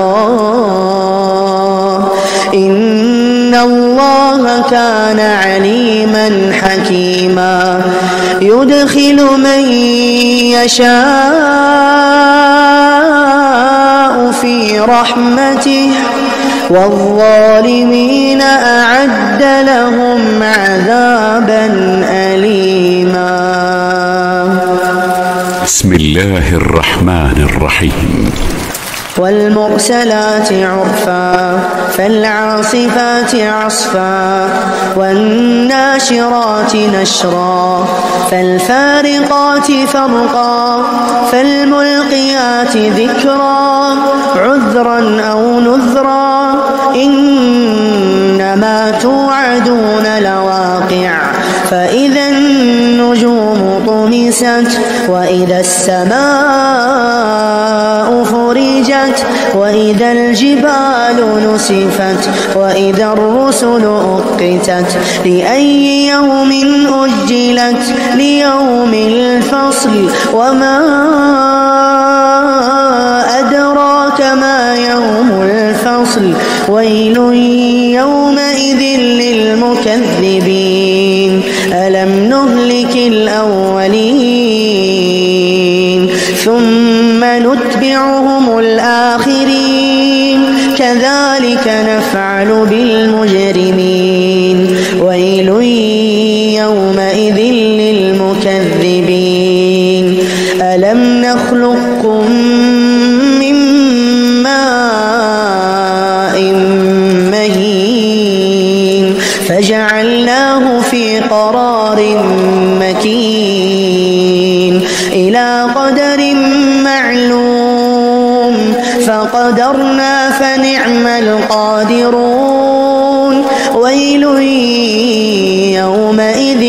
الله إن الله كان عليما حكيما يدخل من يشاء في رحمته والظالمين أعد لهم عذابا أليما. بسم الله الرحمن الرحيم. والمرسلات عرفا فالعاصفات عصفا والناشرات نشرا فالفارقات فرقا فالملقيات ذكرا عذرا أو نذرا إنما توعدون لواقع فإذا النجوم طمست وإذا السماء فرجت وإذا الجبال نسفت وإذا الرسل أقتت لأي يوم أجلت ليوم الفصل وما أدراك ما يوم الفصل ويل يومئذ للمكذبين ألم نهلك الأولين ثم نتبعهم الآخرين كذلك نفعل بالمجرمين ويل يومئذ للمكذبين ألم نخلقكم من ماء مهين فجعلناه في قرار مكين إلى قدر معلوم فقدرنا فنعم القادرون ويل يومئذ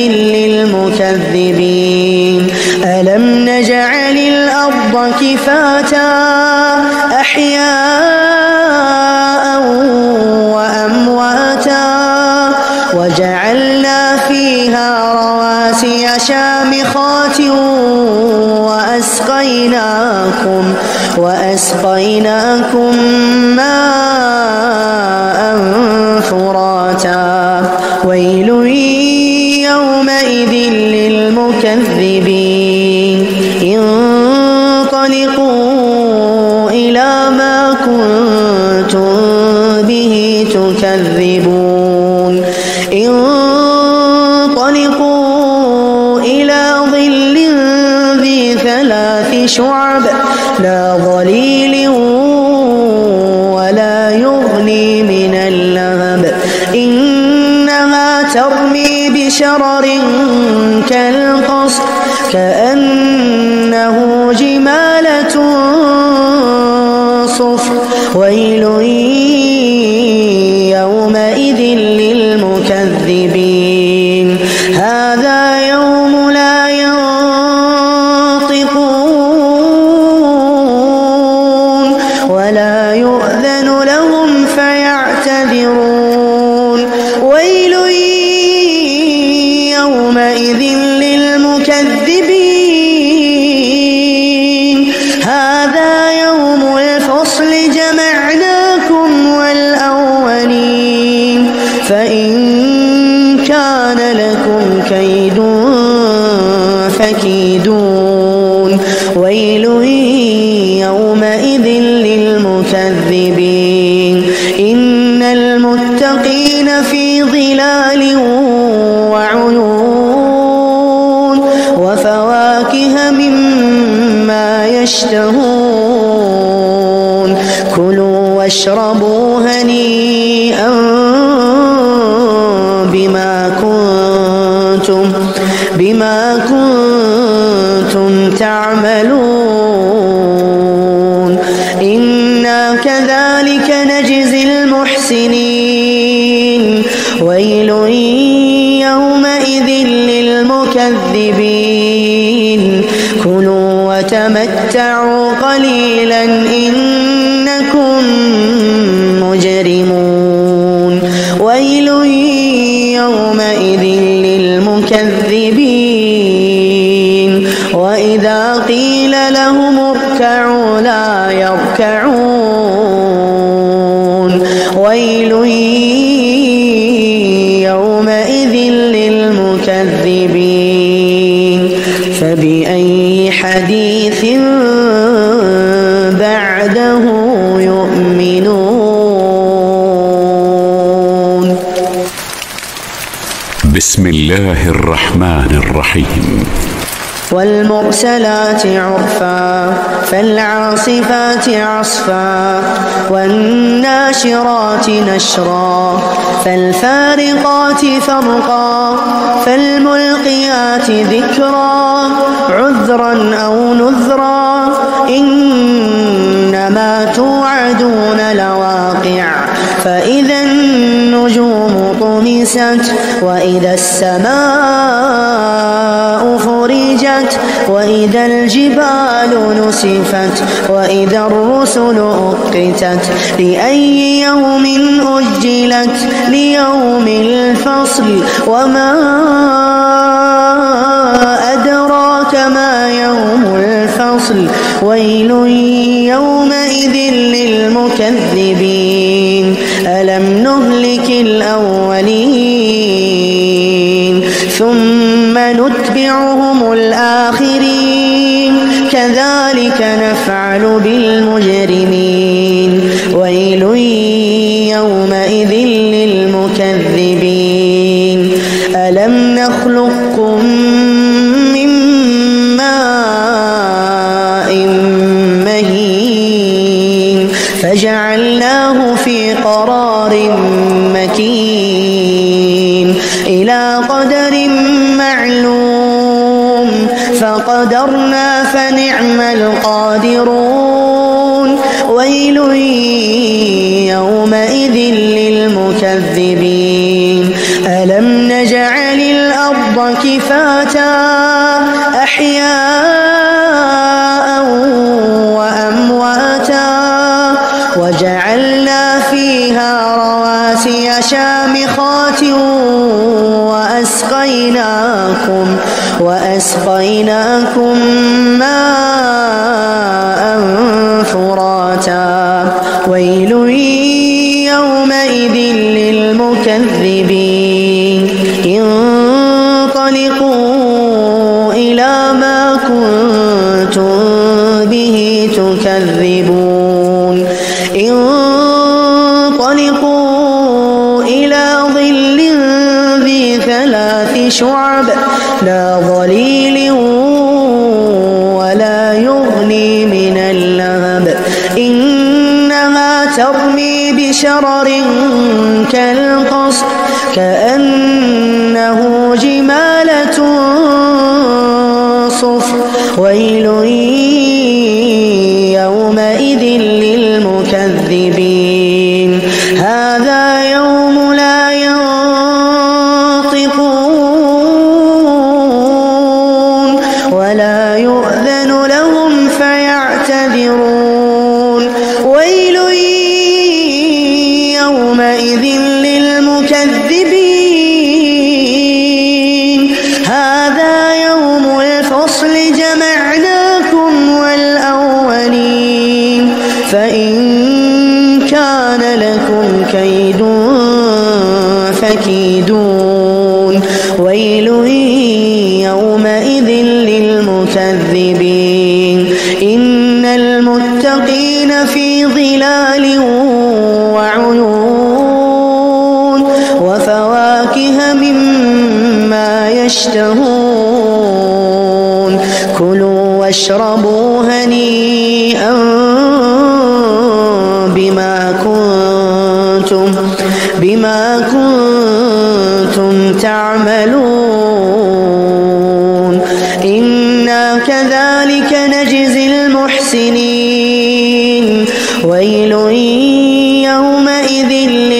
للمكذبين ألم نجعل الأرض كفاتا أحياء وأمواتا وجعلنا فيها رواسي شامخات وأسقيناكم ماء فراتا ويل يومئذ للمكذبين انطلقوا إلى ما كنتم به تكذبون انطلقوا إلى ظل ذي 3 شعب لا ظليل ولا يغني من اللهب إنها ترمي بشرر كالقصر كأنه جمالة صفر ويل يومئذ للمكذبين هذا يوم لا ينطقون ولا يؤذن لهم فيعتذرون ويل يومئذ للمكذبين هذا يوم الفصل جمعناكم والأولين فإن كان لكم كيد فكيدون ويل يومئذ للمكذبين إن المتقين في ظلال وعيون وفواكه مما يشتهون كلوا واشربوا هنيئا بما كنتم تعملون إنا كذلك نجزي المحسنين ويل يومئذ للمكذبين كلوا وتمتعوا قليلا إنكم مجرمون ويل يومئذ للمكذبين وإذا قيل لهم اركعوا لا يركعون ويل يومئذ للمكذبين فبأي حديث بعده يؤمنون. بسم الله الرحمن الرحيم. والمرسلات عرفا فالعاصفات عصفا والناشرات نشرا فالفارقات فرقا فالملقيات ذكرا عذرا أو نذرا إنما توعدون لواقع فإذا النجوم طمست وإذا السماء فرجت وإذا الجبال نسفت وإذا الرسل أقتت لأي يوم أجلت ليوم الفصل وما أدراك ما يوم الفصل ويل يومئذ للمكذبين ألم نهلك الأولين ثم نتبعهم الآخرين كذلك نفعل بالمجرمين ويل يومئذ للمكذبين ألم نخلقكم من ماء مهين فجعلناه في قرار مكين إلى قدر معلوم فقدرنا فنعم القادرون ويل يومئذ للمكذبين ألم نجعل الأرض كفاتا أحياء وأمواتا وجعلنا فيها رواسي شامخات وأسقيناكم ماء فراتا ويل يومئذ للمكذبين انطلقوا إلى ما كنتم به تكذبون انطلقوا إلى ظل ذي 3 شعب لا ظليل ولا يغني من اللهب إنها ترمي بشرر كالقصر كأنه جمالة صفر ويل يومئذ للمكذبين هذا يوم لا ينطقون ولا يؤذن لهم فيعتذرون ويل يومئذ للمكذبين هذا يوم الفصل جمعناكم والأولين فإن كان لكم كيد فكيدون ويل يومئذ وفواكه مما يشتهون كلوا واشربوا هنيئا بما كنتم تعملون إنا كذلك نجزي المحسنين ويل يومئذ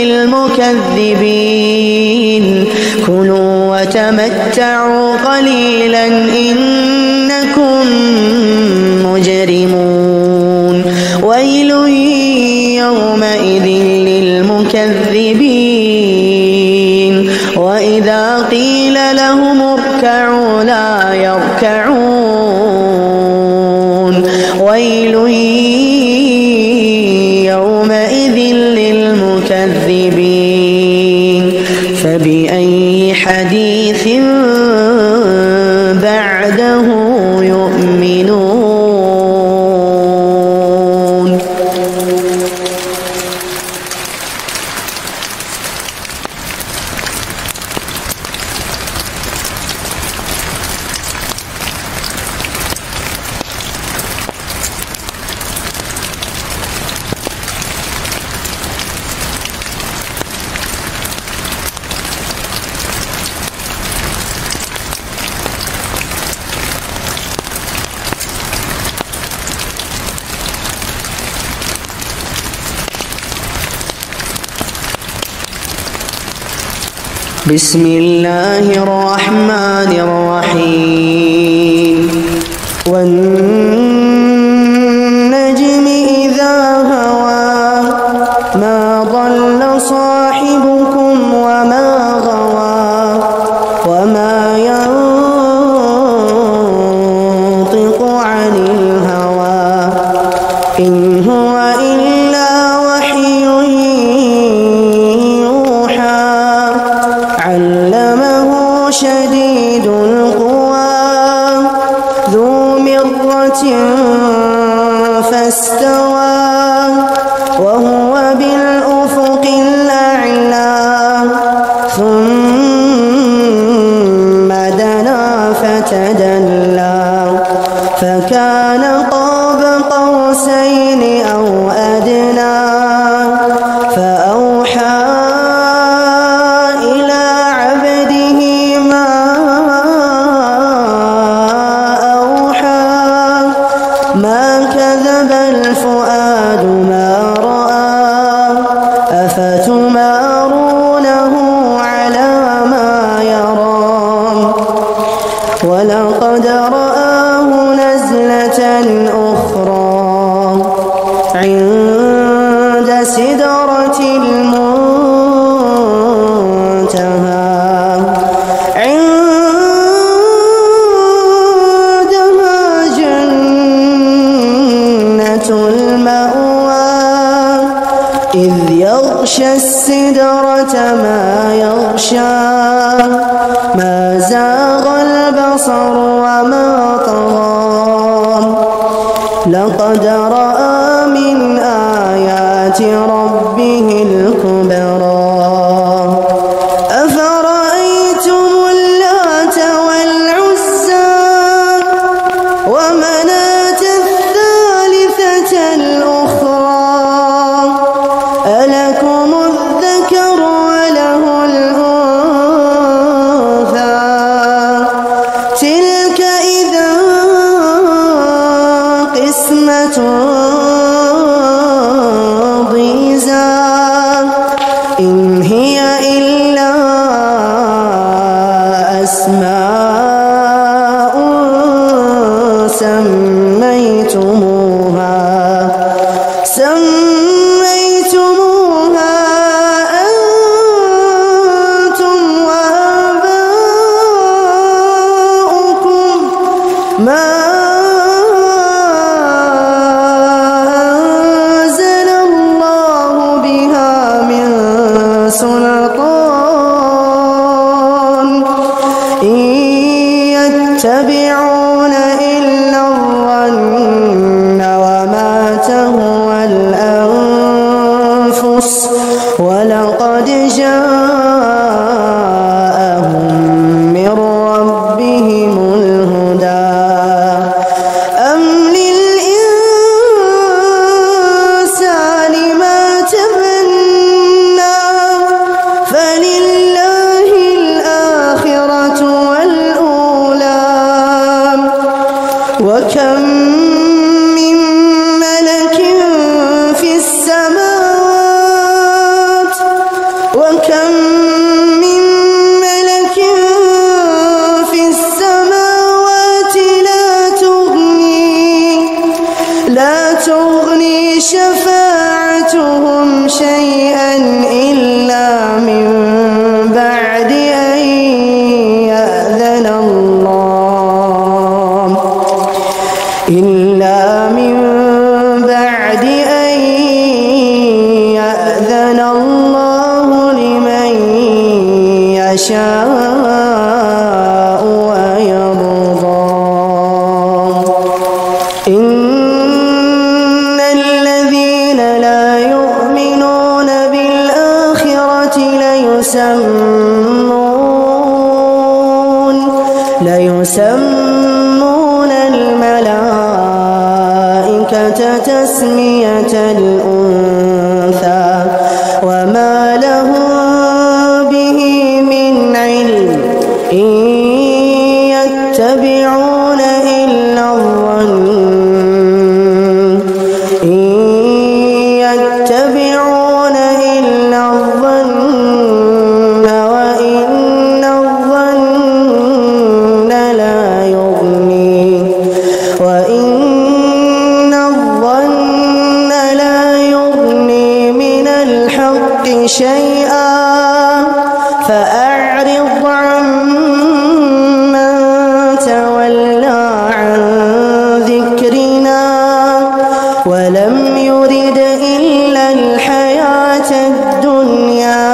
للمكذبين كلوا وتمتعوا قليلا إنكم مجرمون ويل يومئذ للمكذبين وإذا قيل لهم اركعوا لا يركعون ويل يومئذ للمكذبين فبأي حديث بعده يؤمنون. بسم الله الرحمن الرحيم والنجم إذا هوى ما ضل صاحبكم وما غوى وما ينطق عن الهوى إن هو إلا وحي علمه شديد القوى ذو مرة فاستوى وهو بالأفق الأعلى ثم دنا فتدلى فكان قاب قوسين أو أدنى فأوحى ما كذب الفؤاد ما رأى أفتمارونه على ما يرى ولقد رآه نزلة أخرى عند سدرة المنتهى المأوى إذ يغشى السدرة ما يغشى ما زاغ البصر وما طغى لقد رأى من آيات ربه الكبرى أفرأيتم اللات والعزى ومناة الأخرى ألكم الذكر وله الأنثى تلك إذا قسمة ضيزى يشاء ويرضى. إن الذين لا يؤمنون بالآخرة ليسمون الملائكة تسمية الأنثى وما لهم به من علم إن يتبعون إلا الظن وإن الظن لا يغني من الحق شيئا فأعرض عمن تولى عن ذكرنا ولم يرد إلا الحياة الدنيا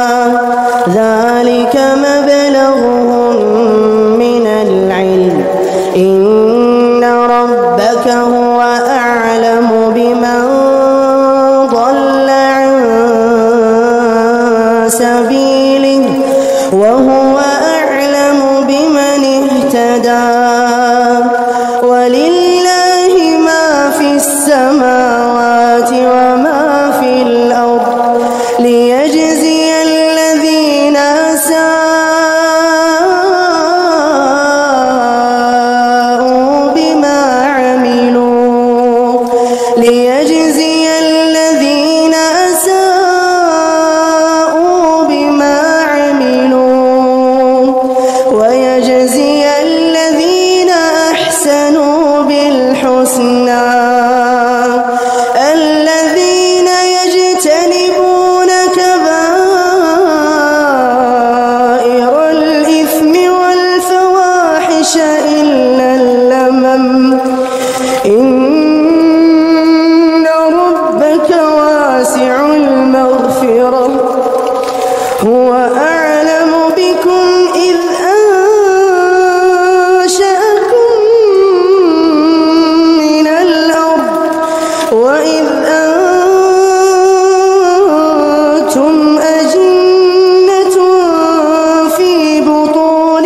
ذلك مبلغهم من العلم إن ربك هو أعلم بمن ضل عن سبيله وهو أعلم بمن اهتدى ولله ما في السماوات وما في الأرض ليجزي الذين أساءوا بما عملوا ويجزي الذين أحسنوا بالحسنى الذين يجتنبون كبائر الإثم والفواحش إلا اللمم إن ربك واسع المغفرة هو أعلم بكم إذ أنشأكم من الأرض وإذ أنتم أجنة في بطون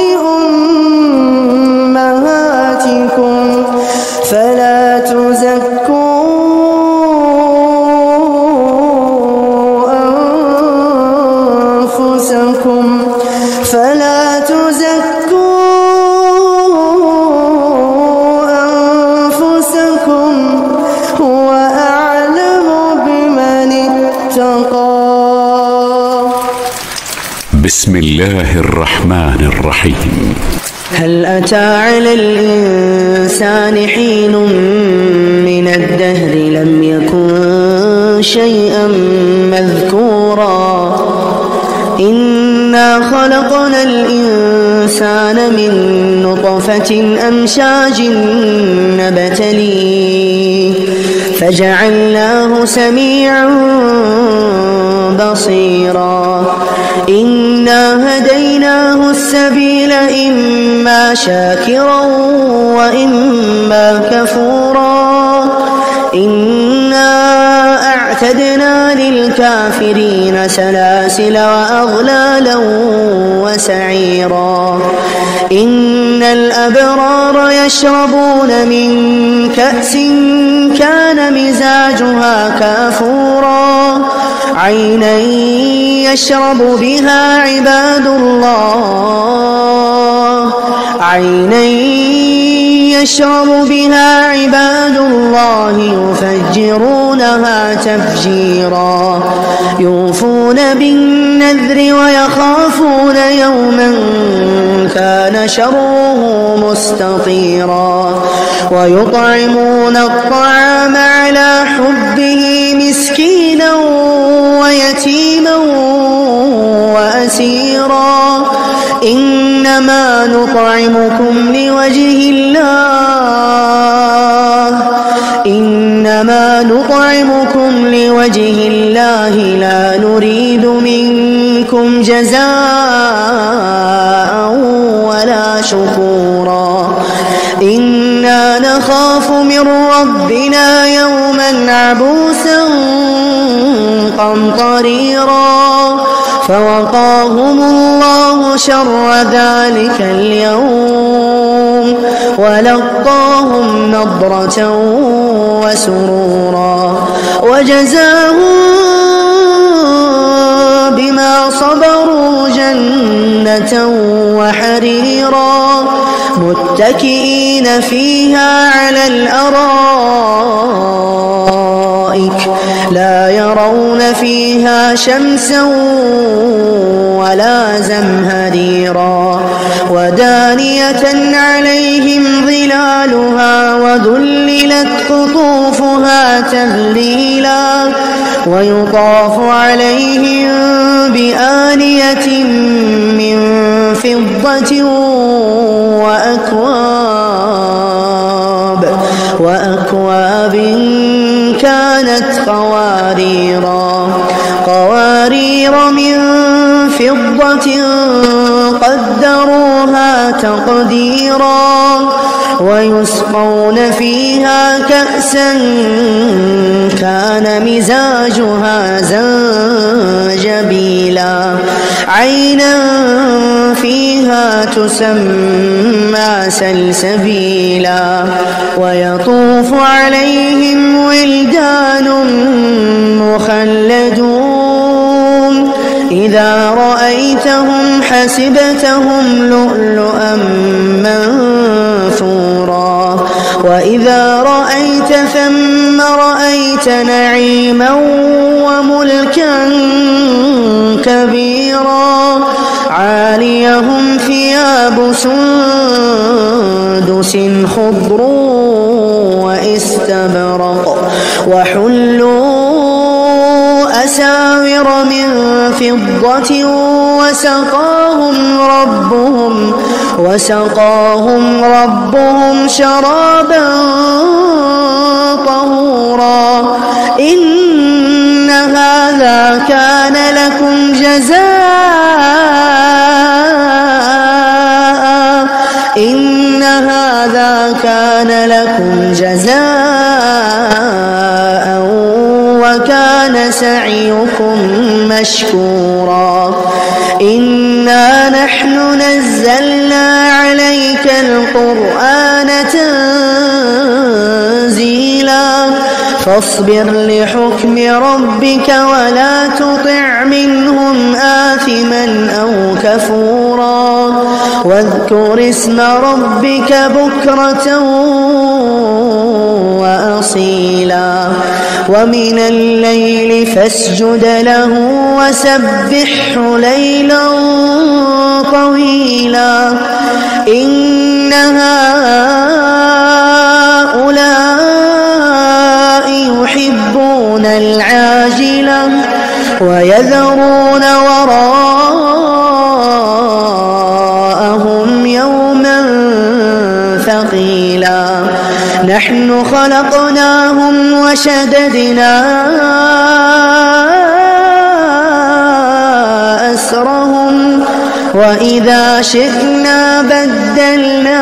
أمهاتكم فلا تزكوا أنفسكم هو أعلم بمن اتقى. بسم الله الرحمن الرحيم. هل أتى على الإنسان حين من الدهر لم يكن شيئا مذكورا إنا خلقنا الإنسان من نطفة أمشاج نبتليه فجعلناه سميعا بصيرا إنا هديناه السبيل إما شاكرا وإما كفورا إنا أعتدنا للكافرين سلاسل وأغلالا وسعيرا إن الأبرار يشربون من كأس كان مزاجها كافورا عينا يشرب بها عباد الله يفجرونها تفجيرا يوفون بالنذر ويخافون يوما كان شره مستطيرا ويطعمون الطعام على حبه مسكينا ويتيما وأسيرا إنما نطعمكم لوجه الله لا نريد منكم منكم جزاء ولا شكورا إنا نخاف من ربنا يوما عبوسا قمطريرا فوقاهم الله شر ذلك اليوم ولقاهم نضرة وسرورا وجزاهم بما صبروا جنة وحريرا متكئين فيها على الأرائك لا يرون فيها شمسا ولا زمهريرا ودانية عليهم ظلالها وذللت قطوفها تذليلا ويطاف عليهم بآنية من فضة وأكواب كانت قوارير من فضة قدروها تقديرا ويسقون فيها كأسا كان مزاجها زنجبيلا عينا فيها تسمى سلسبيلا ويطوف عليهم ولدان مخلدون إذا رأيتهم حسبتهم لؤلؤا منثورا وإذا رأيت ثم رأيت نعيما وملكا كبيرا عاليهم ثياب سندس خضر واستبرق وحلوا أساور من فضة وسقاهم ربهم شرابا طهورا إن هذا كان لكم جزاء وكان سعيكم مشكورا إنا نحن نزلنا عليك القرآن تنزيلا فاصبر لحكم ربك ولا تطع منهم آثما أو كفورا واذكر اسم ربك بكرة وأصيلا ومن الليل فاسجد له وسبحه ليلا طويلا إن هؤلاء يحبون العاجلة ويذرون وراءهم يوما ثقيلا نحن خلقناهم وشددنا أسرهم وإذا شئنا بدلنا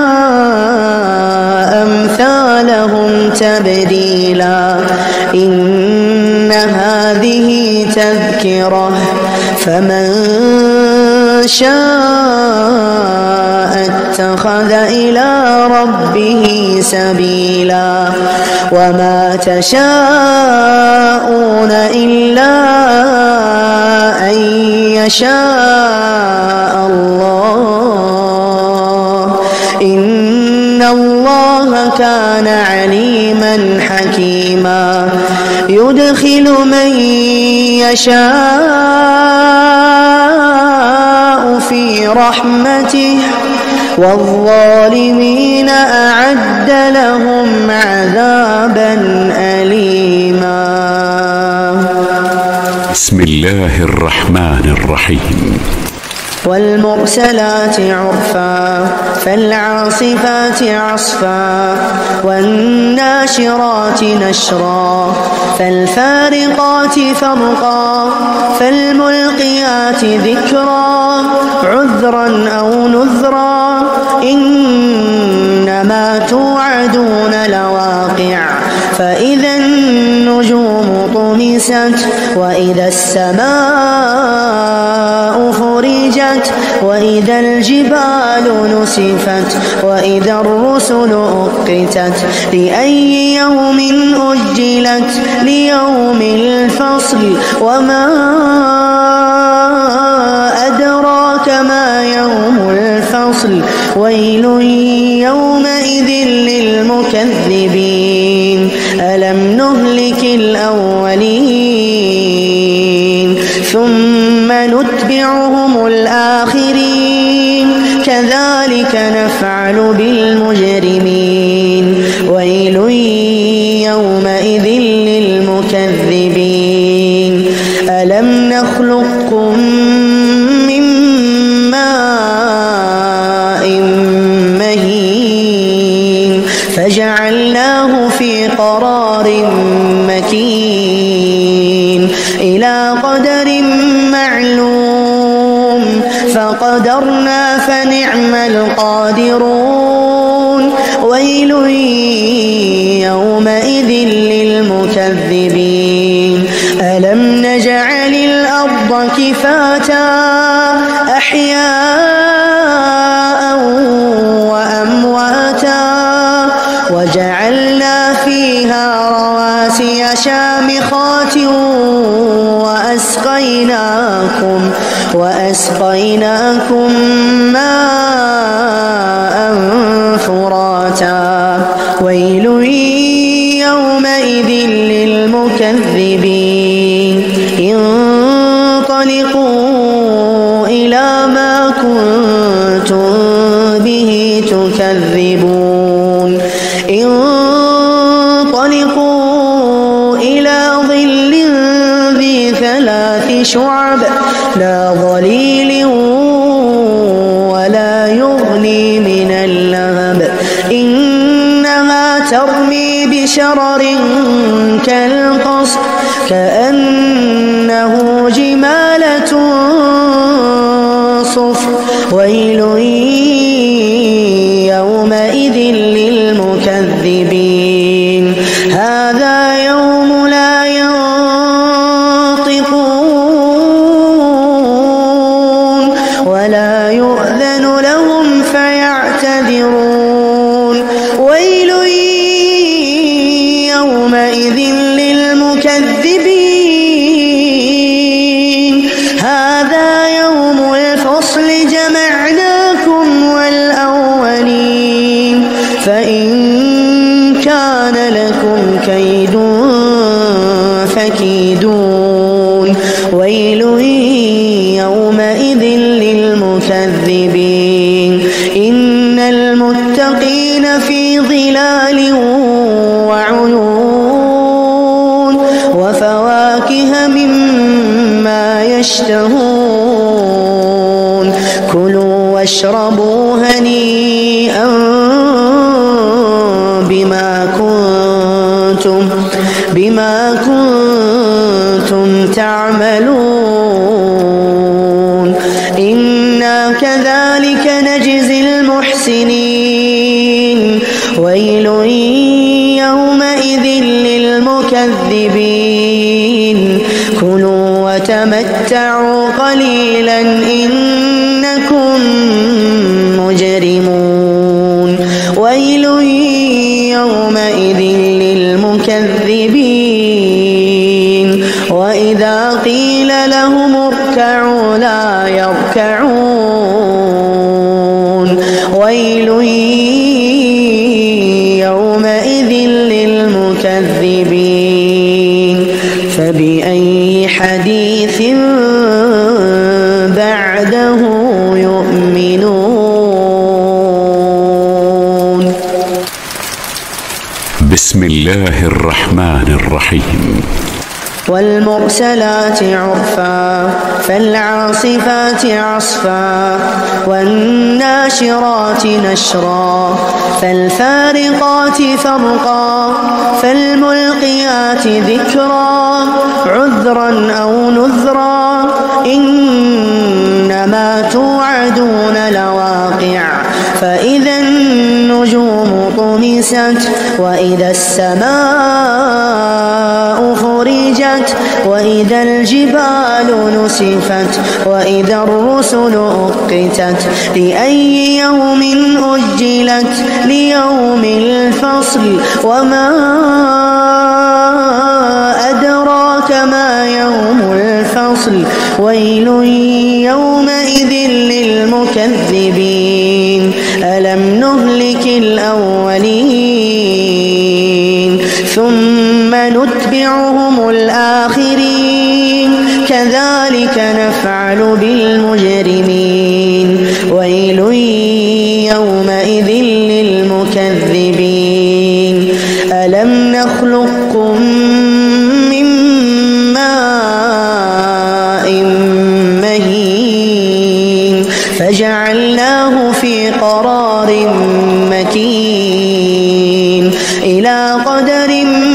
أمثالهم تبديلا إن هذه تذكرة فمن شاء اتخذ إلى ربه سبيلا وما تشاءون إلا أن يشاء الله إن الله كان عليما حكيما يدخل من يشاء في رحمته والظالمين أعد لهم عذابا أليما. بسم الله الرحمن الرحيم. والمرسلات عرفا فالعاصفات عصفا والناشرات نشرا فالفارقات فرقا فالملقيات ذكرا عذرا أو نذرا إنما توعدون لواقع فإذا النجوم طمست وإذا السماء فرجت وإذا الجبال نسفت وإذا الرسل أقتت لأي يوم أجلت ليوم الفصل وما أدراك ما يوم الفصل ويل يومئذ للمكذبين ألم نهلك الأولين ثم نتبعهم الآخرين كذلك نفعل بالمجرمين ويل يومئذ للمكذبين ألم نخلقكم من ماء مهين فجعلناه في قرار مكين إلى قدر معلوم فقدرنا فنعم القادرون ويل يومئذ للمكذبين ألم نجعل الأرض كفاتا أحياء وأمواتا وجعلنا فيها رواسي شامخات وأسقيناكم ماء فراتا ويل يومئذ للمكذبين انطلقوا إلى ما كنتم به تكذبون انطلقوا إلى ظل ذي 3 شعب لا ظليل ولا يغني من اللهب إنها ترمي بشرر كالقصر كأنه جمالة صفر ويل يومئذ للمكذبين هذا يوم لا ينطقون ولا يؤذن لهم فيعتذرون ويل يومئذ للمكذبين هذا يوم الفصل جمعناكم والأولين فإن كان لكم كيد فكيدون ويل يومئذ للمكذبين إن المتقين في ظلال وعيون وفواكه مما يشتهون كلوا واشربوا هنيئا بما كنتم تعملون إنا كذلك نجزي المحسنين ويل يومئذ للمكذبين كلوا وتمتعوا قليلا إنكم مجرمون ويل يومئذ للمكذبين وإذا قيل لهم اركعوا لا يركعون ويل يومئذ للمكذبين فبأي حديث بعده يؤمنون بسم الله الرحمن الرحيم والمرسلات عرفا فالعاصفات عصفا والناشرات نشرا فالفارقات فرقا فالملقيات ذكرا عذرا أو نذرا إنما توعدون لواقع فإذا النجوم طمست وإذا السماء فرجت وإذا الجبال نسفت وإذا الرسل أقتت لأي يوم أجلت ليوم الفصل وما أدراك ما يوم الفصل ويل يومئذ للمكذبين ألم نهلك الأولين ثم نتبعهم الآخرين كذلك نفعل بالمجرمين ويل يومئذ للمكذبين ألم نخلقكم من ماء مهين فجعلناه في قرار مكين إلى قدر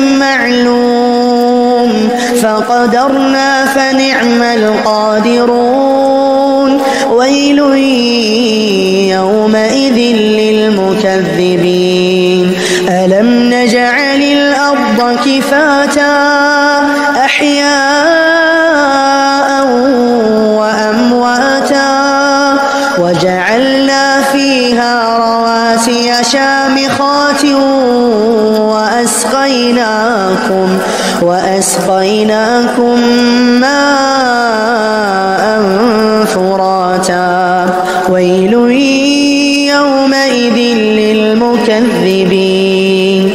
معلوم فقدرنا فنعم القادرون ويل يومئذ للمكذبين ألم نجعل الأرض كفاتا أحياء وأمواتا وجعلنا فيها رواسي شامخات وأسقيناكم ماء فراتا ويل يومئذ للمكذبين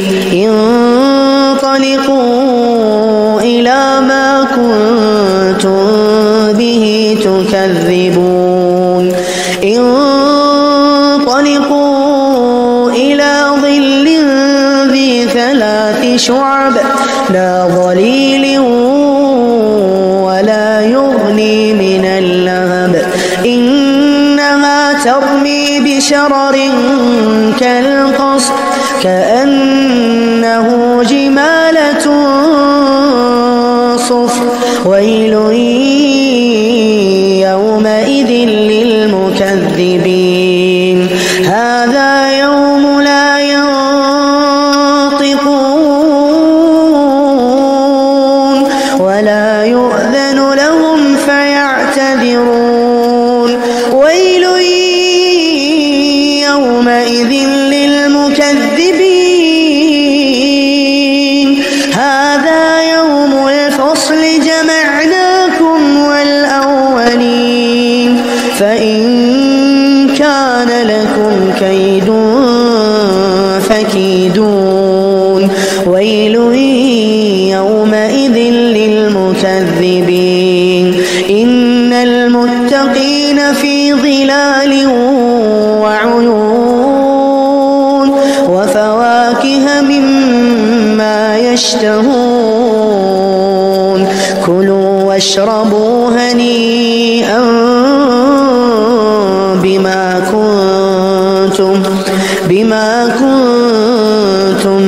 انطلقوا إلى ما كنتم به تكذبون انطلقوا إلى ظل ذي 3 شعب لا ظليل ولا يغني من اللهب إنها ترمي بشرر كالقصر كأنه جمالة صفر ويل يومئذ للمكذبين هذا يوم لا ينطقون ولا يؤذن لهم فيعتذرون ويل يومئذ للمكذبين هذا يوم الفصل جمعناكم والأولين فإن كان لكم كيد فكيدون ويل يومئذ للمكذبين إن المتقين في ظلال وعيون وفواكه مما يشتهون كلوا واشربوا هنيئا بما كنتم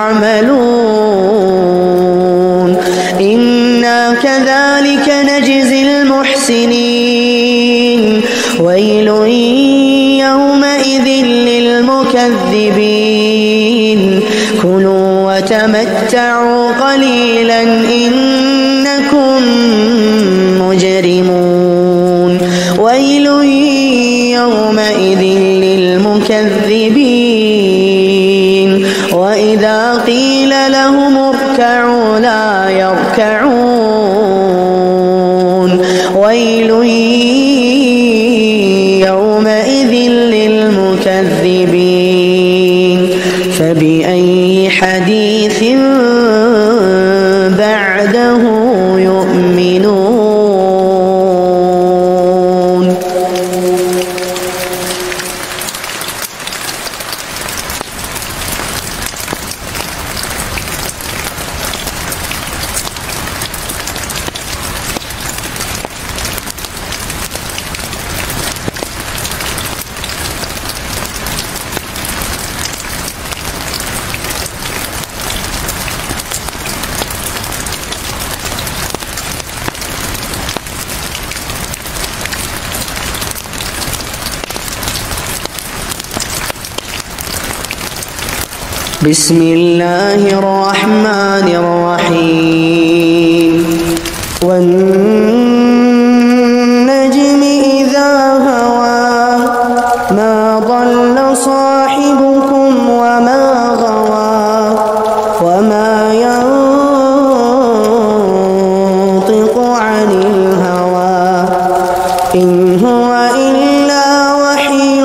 تعملون إنا كذلك نجزي المحسنين ويل يومئذ للمكذبين كلوا وتمتعوا قليلا إنكم مجرمون ويل يومئذ للمكذبين وإذا قيل لهم اركعوا لا يركعون ويل يومئذ للمكذبين فبأي حديث بعده يؤمنون بسم الله الرحمن الرحيم والنجم إذا هوى ما ضل صاحبكم وما غوى وما ينطق عن الهوى إن هو إلا وحي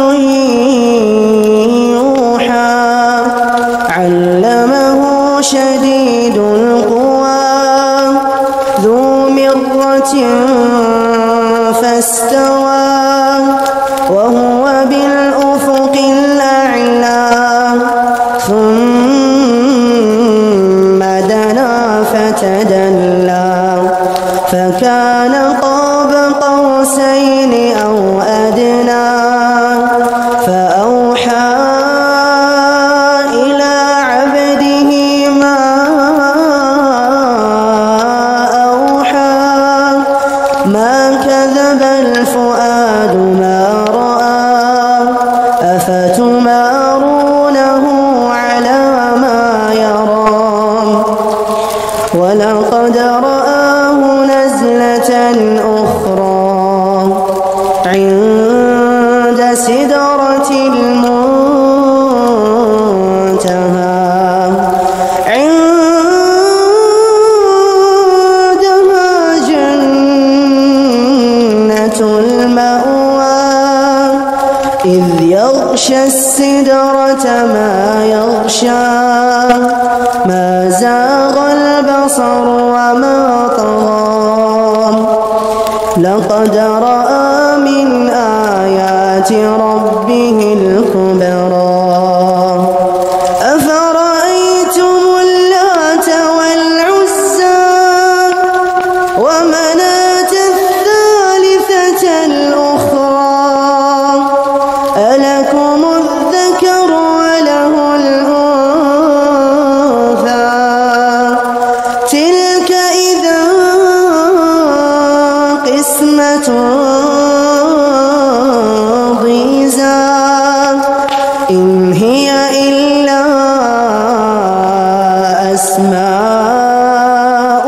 يوحى علمه شديد القوى ذو مرة فاستوى وهو بالأفق الأعلى ثم دنا فتدلى فكان قاب قوسين أو أدنى فأوحى إلى عبده ما أوحى ما كذب الفؤاد ما رأى أفتمارونه على ما يرى ولقد رآه نزلة أخرى عند سدرة المنتهى عندها جنة المأوى إذ يغشى السدرة ما يغشى ما زاغ البصر وما طغى لقد رأى من آيات ربه الكبرى أفرأيتم اللات والعزى ومناة الثالثة الأخرى ألكم الذكر وله الأنثى تلك إذا قسمة ضيزى إن هي إلا أسماء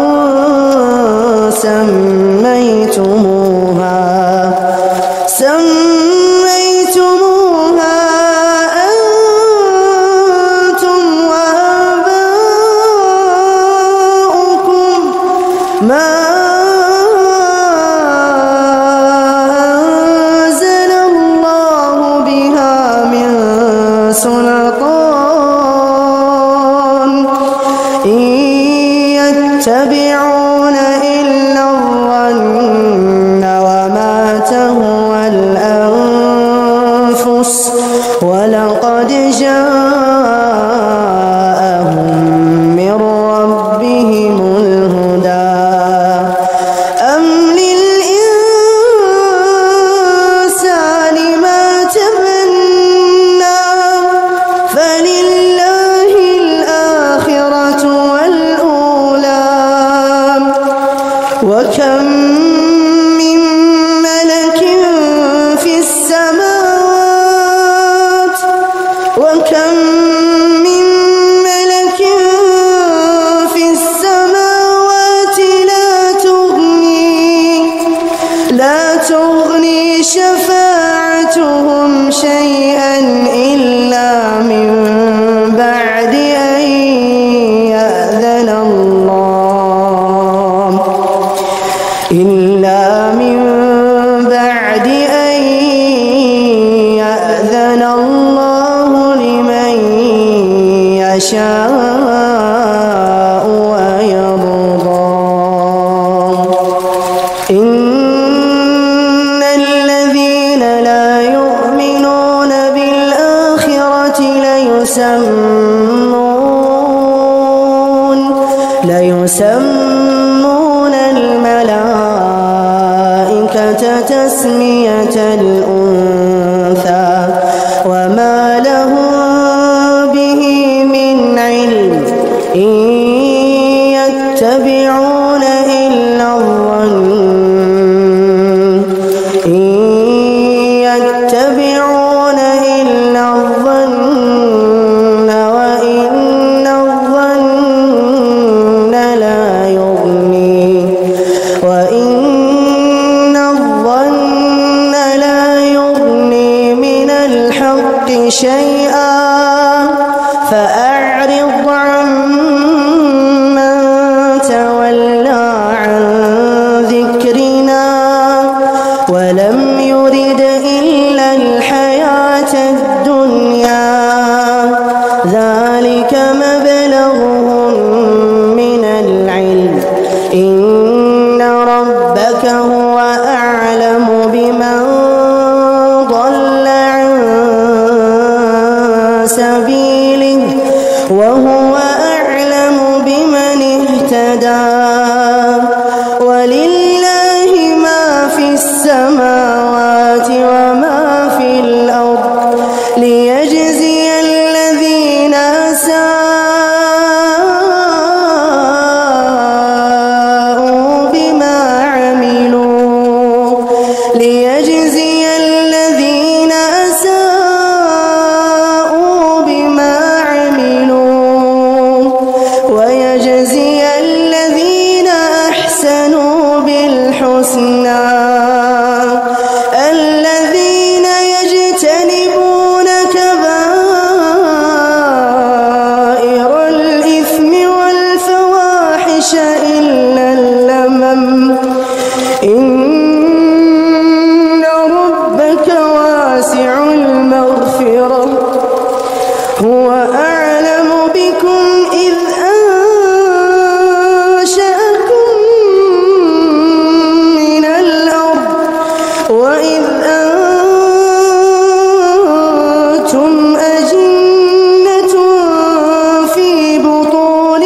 سميتموها أنتم وآباؤكم ما أنزل الله بها من سلطان إن يتبعون إلا الظن وما تهوى الأنفس ولقد جاءهم من ربهم الهدى أم للإنسان ما تمنى فلله الآخرة والأولى وكم من ملك في السماوات وكم من ملك في السماوات لا تغني شفاعتهم شيئا إلا من بعد أن يأذن الله لمن يشاء ويرضى إن الذين لا يؤمنون بالآخرة ليسمون الملائكة تسمية الأنثى وما لهم به من علم إن يتبعون إلا الظن وإن شيئا فأعرض عمن تولى عن ذكرنا ولم يرد إلا الحياة الدنيا ذلك مبلغهم من العلم إن ربك هو أعلم بمن ضل عن سبيله وهو أعلم بمن اهتدى ولله ما في السماوات وما في الأرض ليجزي الذين أساءوا بما عملوا ليجزي الذين أساءوا بما عملوا ويجزي الذين أحسنوا بالحسنى الذين يجتنبون كبائر الإثم والفواحش إلا اللمم إن ربك واسع المغفرة هو أعلم بكم إذ أنشأكم من الأرض وإذ أنتم أجنة في بطون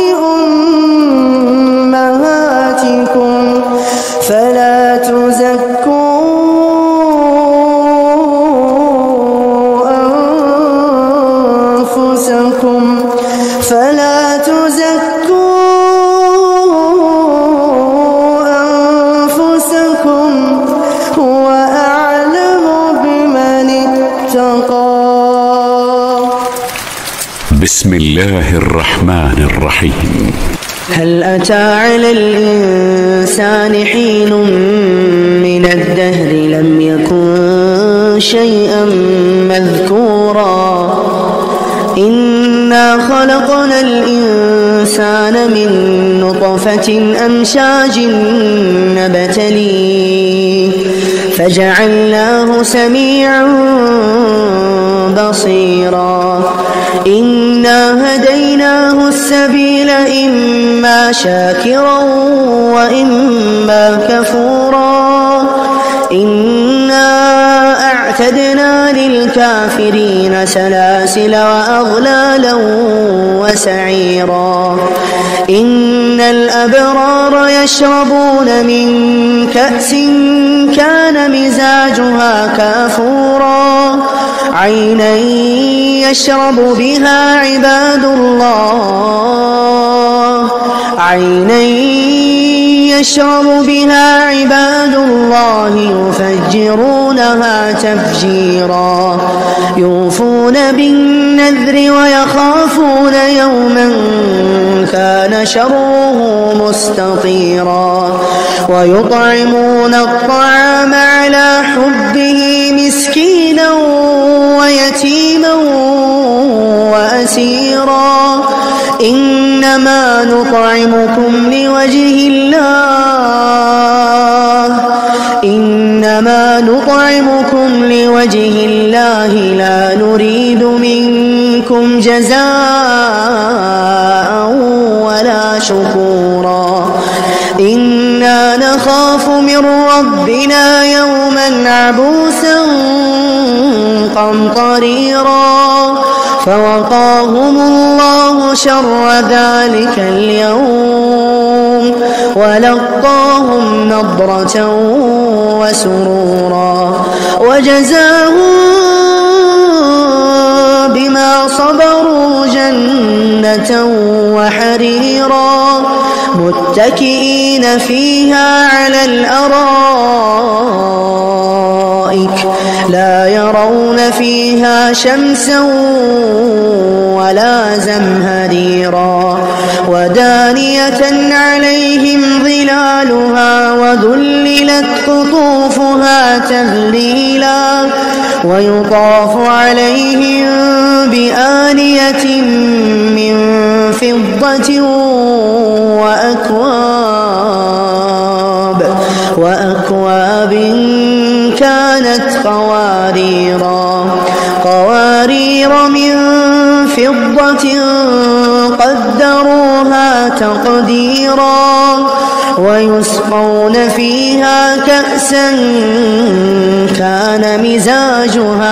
أمهاتكم فلا تزكوا أنفسكم هو أعلم بمن اتقى. بسم الله الرحمن الرحيم. هل أتى على الإنسان حين من الدهر لم يكن شيئا مذكورا إنا خلقنا الإنسان من نطفة أمشاج نبتليه فجعلناه سميعا بصيرا إنا هديناه السبيل إما شاكرا وإما كفورا إنا أعتدنا للكافرين سلاسل وأغلالا وسعيرا إن الأبرار يشربون من كأس كان مزاجها كافورا عينا يشرب بها عباد الله يفجرونها تفجيرا يوفون بالنذر ويخافون يوما كان شره مستطيرا ويطعمون الطعام على حبه مسكينا ويتيما وأسيرا إنما نطعمكم لوجه الله لا نريد منكم جزاء ولا شكورا إنا نخاف من ربنا يوما عبوسا قمطريرا فوقاهم الله شر ذلك اليوم ولقاهم نضرة وسرورا وجزاهم بما صبروا جنة وحريرا متكئين فيها على الأرائك لا يرون فيها شمسا ولا زمهريرا ودانية عليهم ظلالها وذللت قطوفها تذليلا ويطاف عليهم بآنية من فضة وأكواب كانت قوارير من فضة قدروها تقديرا ويسقون فيها كأسا كان مزاجها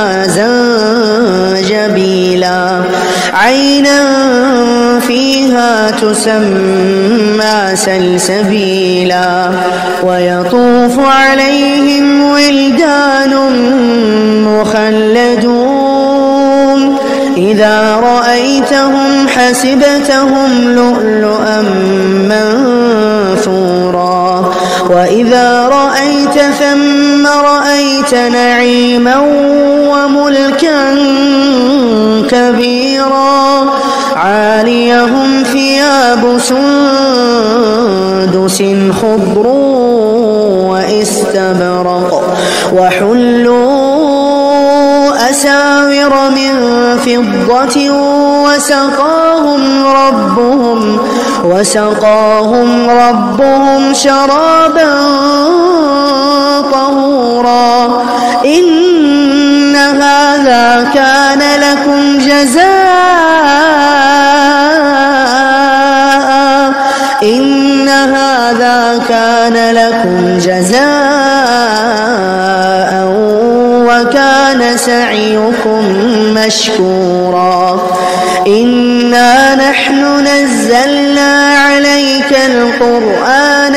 زنجبيلا عينا فيها تسمى سلسبيلا ويطوف عليهم ولدان مخلدون إذا رأيتهم حسبتهم لؤلؤا منثورا وإذا رأيت ثم رأيت نعيما وملكا كبيرا عاليهم ثياب سندس خضر واستبرق وحلوا أساور من فضة وسقاهم ربهم شرابا طهورا إن هذا كان لكم جزاء وكان سعيكم مشكورا إنا نحن نزلنا عليك القرآن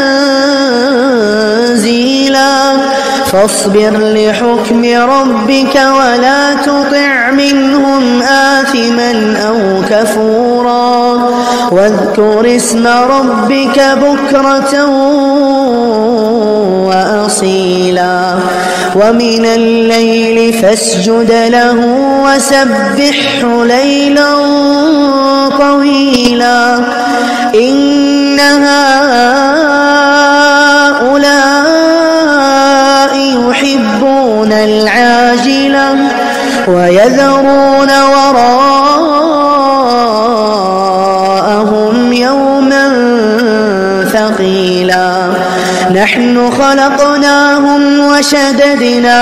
تنزيلا فاصبر لحكم ربك ولا تطع منهم آثما أو كفورا واذكر اسم ربك بكرة وأصيلا ومن الليل فاسجد له وسبحه ليلا طويلا إن هؤلاء يحبون العاجلة ويذرون وراءهم يوما ثقيلا نحن خلقناهم وشددنا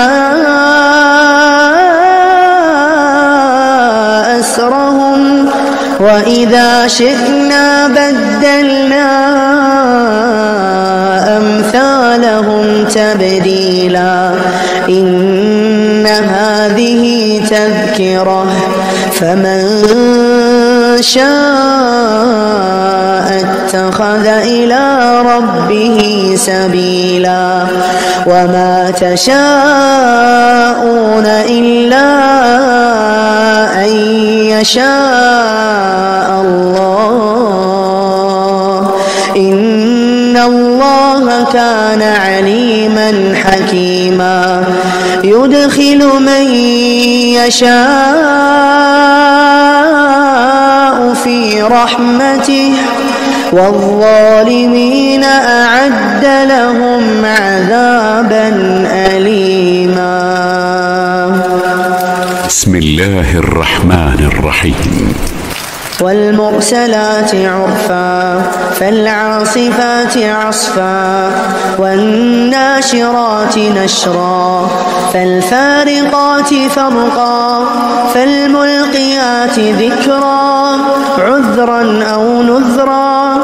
أسرهم وإذا شئنا بدلنا أمثالهم تبديلا إن هذه تذكرة فمن شاء اتخذ إلى ربه سبيلا وما تشاءون إلا أن يشاء الله إن الله كان عليما حكيما يدخل من يشاء في رحمته والظالمين أعد لهم عذابا أليما. بسم الله الرحمن الرحيم. والمرسلات عرفا فالعاصفات عصفا والناشرات نشرا فالفارقات فرقا فالملقيات ذكرا عذرا أو نذرا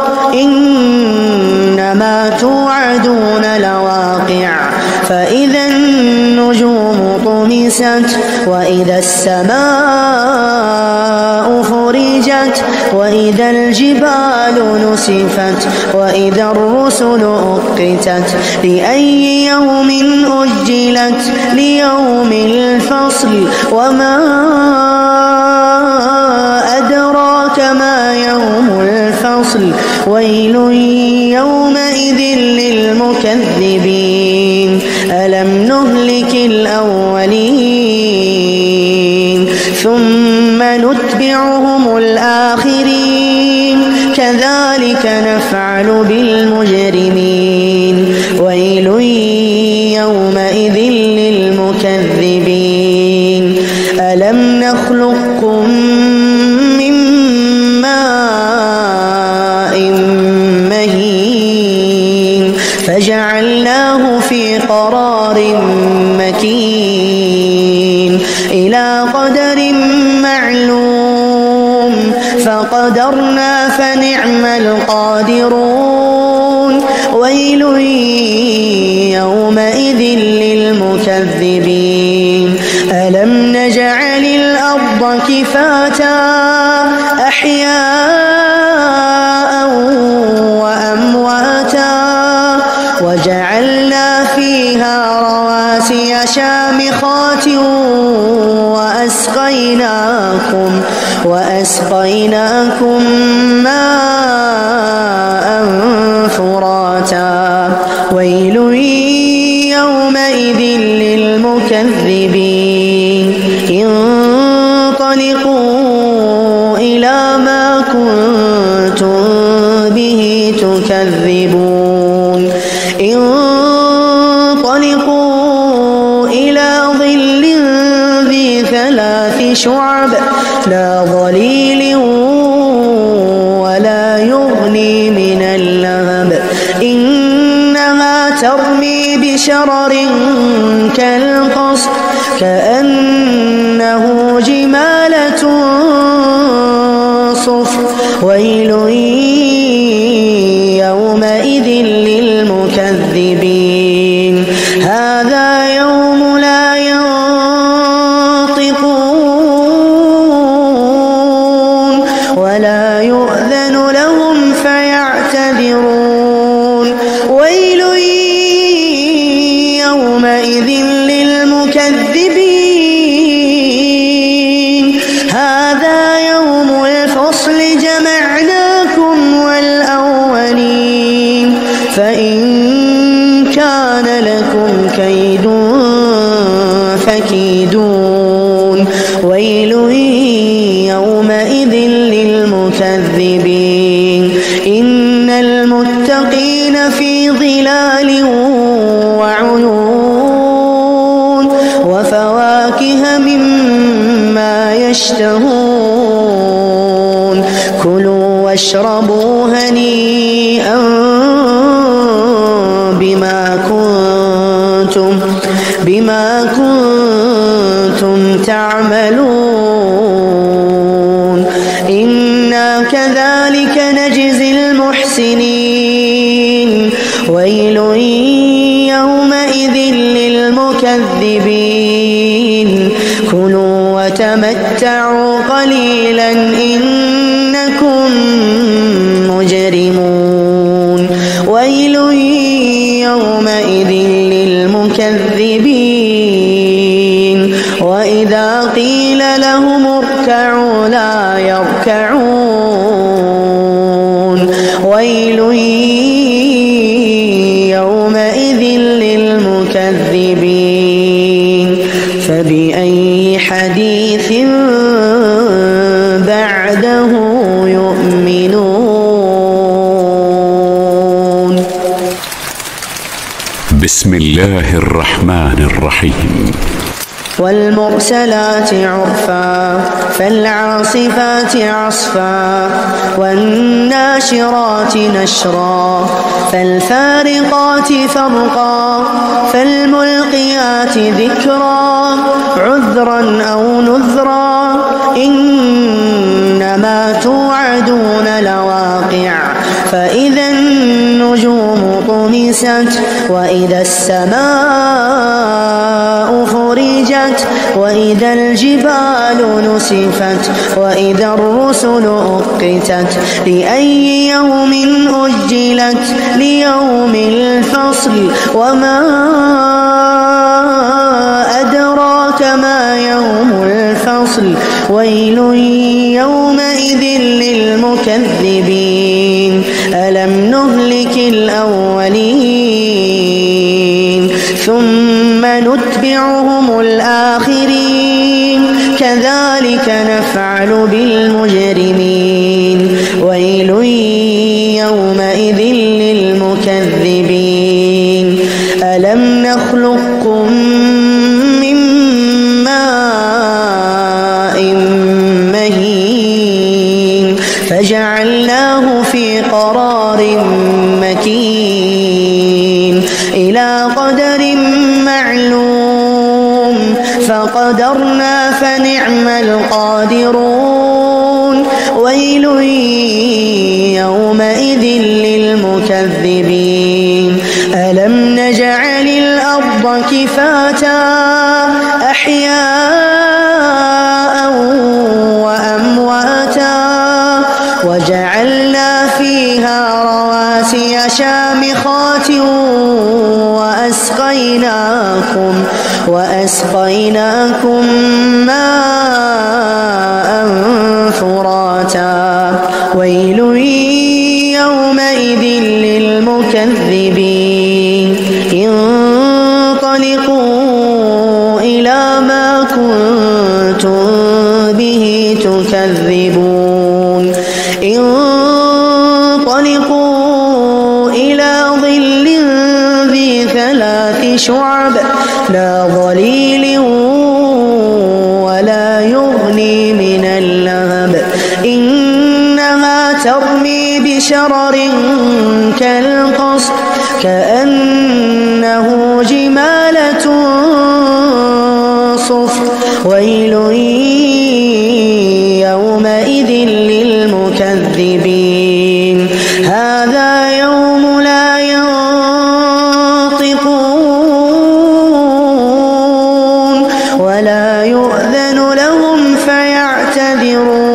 إنما توعدون لواقع فإذا النجوم طمست وإذا السماء فرجت وإذا الجبال نسفت وإذا الرسل أقتت لأي يوم أجلت ليوم الفصل وما أدراك ما يوم الفصل ويل يومئذ للمكذبين ألم نهلك الأولين ثم نتبعهم الآخرين كذلك نفعل بالمجرمين ويل يومئذ للمكذبين ألم نخلقكم من ماء مهين فجعلناه في قرار مكين إلى قدر معلوم فقدرنا فنعم القادرون ويل يومئذ للمكذبين ألم نجعل الأرض كفاتا أحياء وأمواتا وجعلنا فيها رواسي شامخات وأسقيناكم ماء فراتا ويل يومئذ للمكذبين انطلقوا إلى ما كنتم به تكذبون انطلقوا إلى ظل ذي 3 شعب لا ظليل ولا يغني من اللهب إنها ترمي بشرر كالقصر كأنه جمالة صفر ويل يومئذ للمكذبين هذا يوم لا ينطقون ولا يؤذن لهم فيعتذرون ويل يومئذ للمكذبين هذا يوم الفصل جمعناكم والأولين فإن كان لكم كيد فكيدون ويل يومئذ للمكذبين إن المتقين في ظلال وعيون وفواكه مما يشتهون كلوا واشربوا هنيئا بما كنتم تعملون إنا كذلك نجزي المحسنين ويل يومئذ للمكذبين كلوا وتمتعوا قليلا إنكم مجرمون ويل يومئذ للمكذبين وإذا قيل لهم اركعوا لا يركعون ويل يومئذ للمكذبين فبأي حديث بعده يؤمنون بسم الله الرحمن الرحيم والمرسلات عرفا فالعاصفات عصفا والناشرات نشرا فالفارقات فرقا فالملقيات ذكرا عذرا أو نذرا إنما توعدون لواقع فإذا النجوم طمست وإذا السماء فرجت وإذا الجبال نسفت وإذا الرسل أقتت لأي يوم أجلت ليوم الفصل وما أدراك ما يوم الفصل ويل يومئذ للمكذبين ألم نهلك الأولين ثم نتبعهم الآخرين كذلك نفعل بالمجرمين ويل يومئذ للمكذبين ألم نخلقكم من ماء فجعلناه في قرار مكين إلى قدر معلوم فقدرنا فنعم القادرون ويل يومئذ للمكذبين ألم نجعل الأرض كفاتا أحياء وأمواتا وجعلنا فيها رواسي شامخات وأسقيناكم ماء فراتا ويل يومئذ للمكذبين انطلقوا إلى ما كنتم به تكذبون انطلقوا إلى ظل ذي 3 شعب لا ظليل ولا يغني من اللهب إنها ترمي بشرر كالقصر كأنه جمالة صفر ويل يومئذ للمكذبين هذا يوم لا ينطقون ولا يؤذن لهم فيعتذرون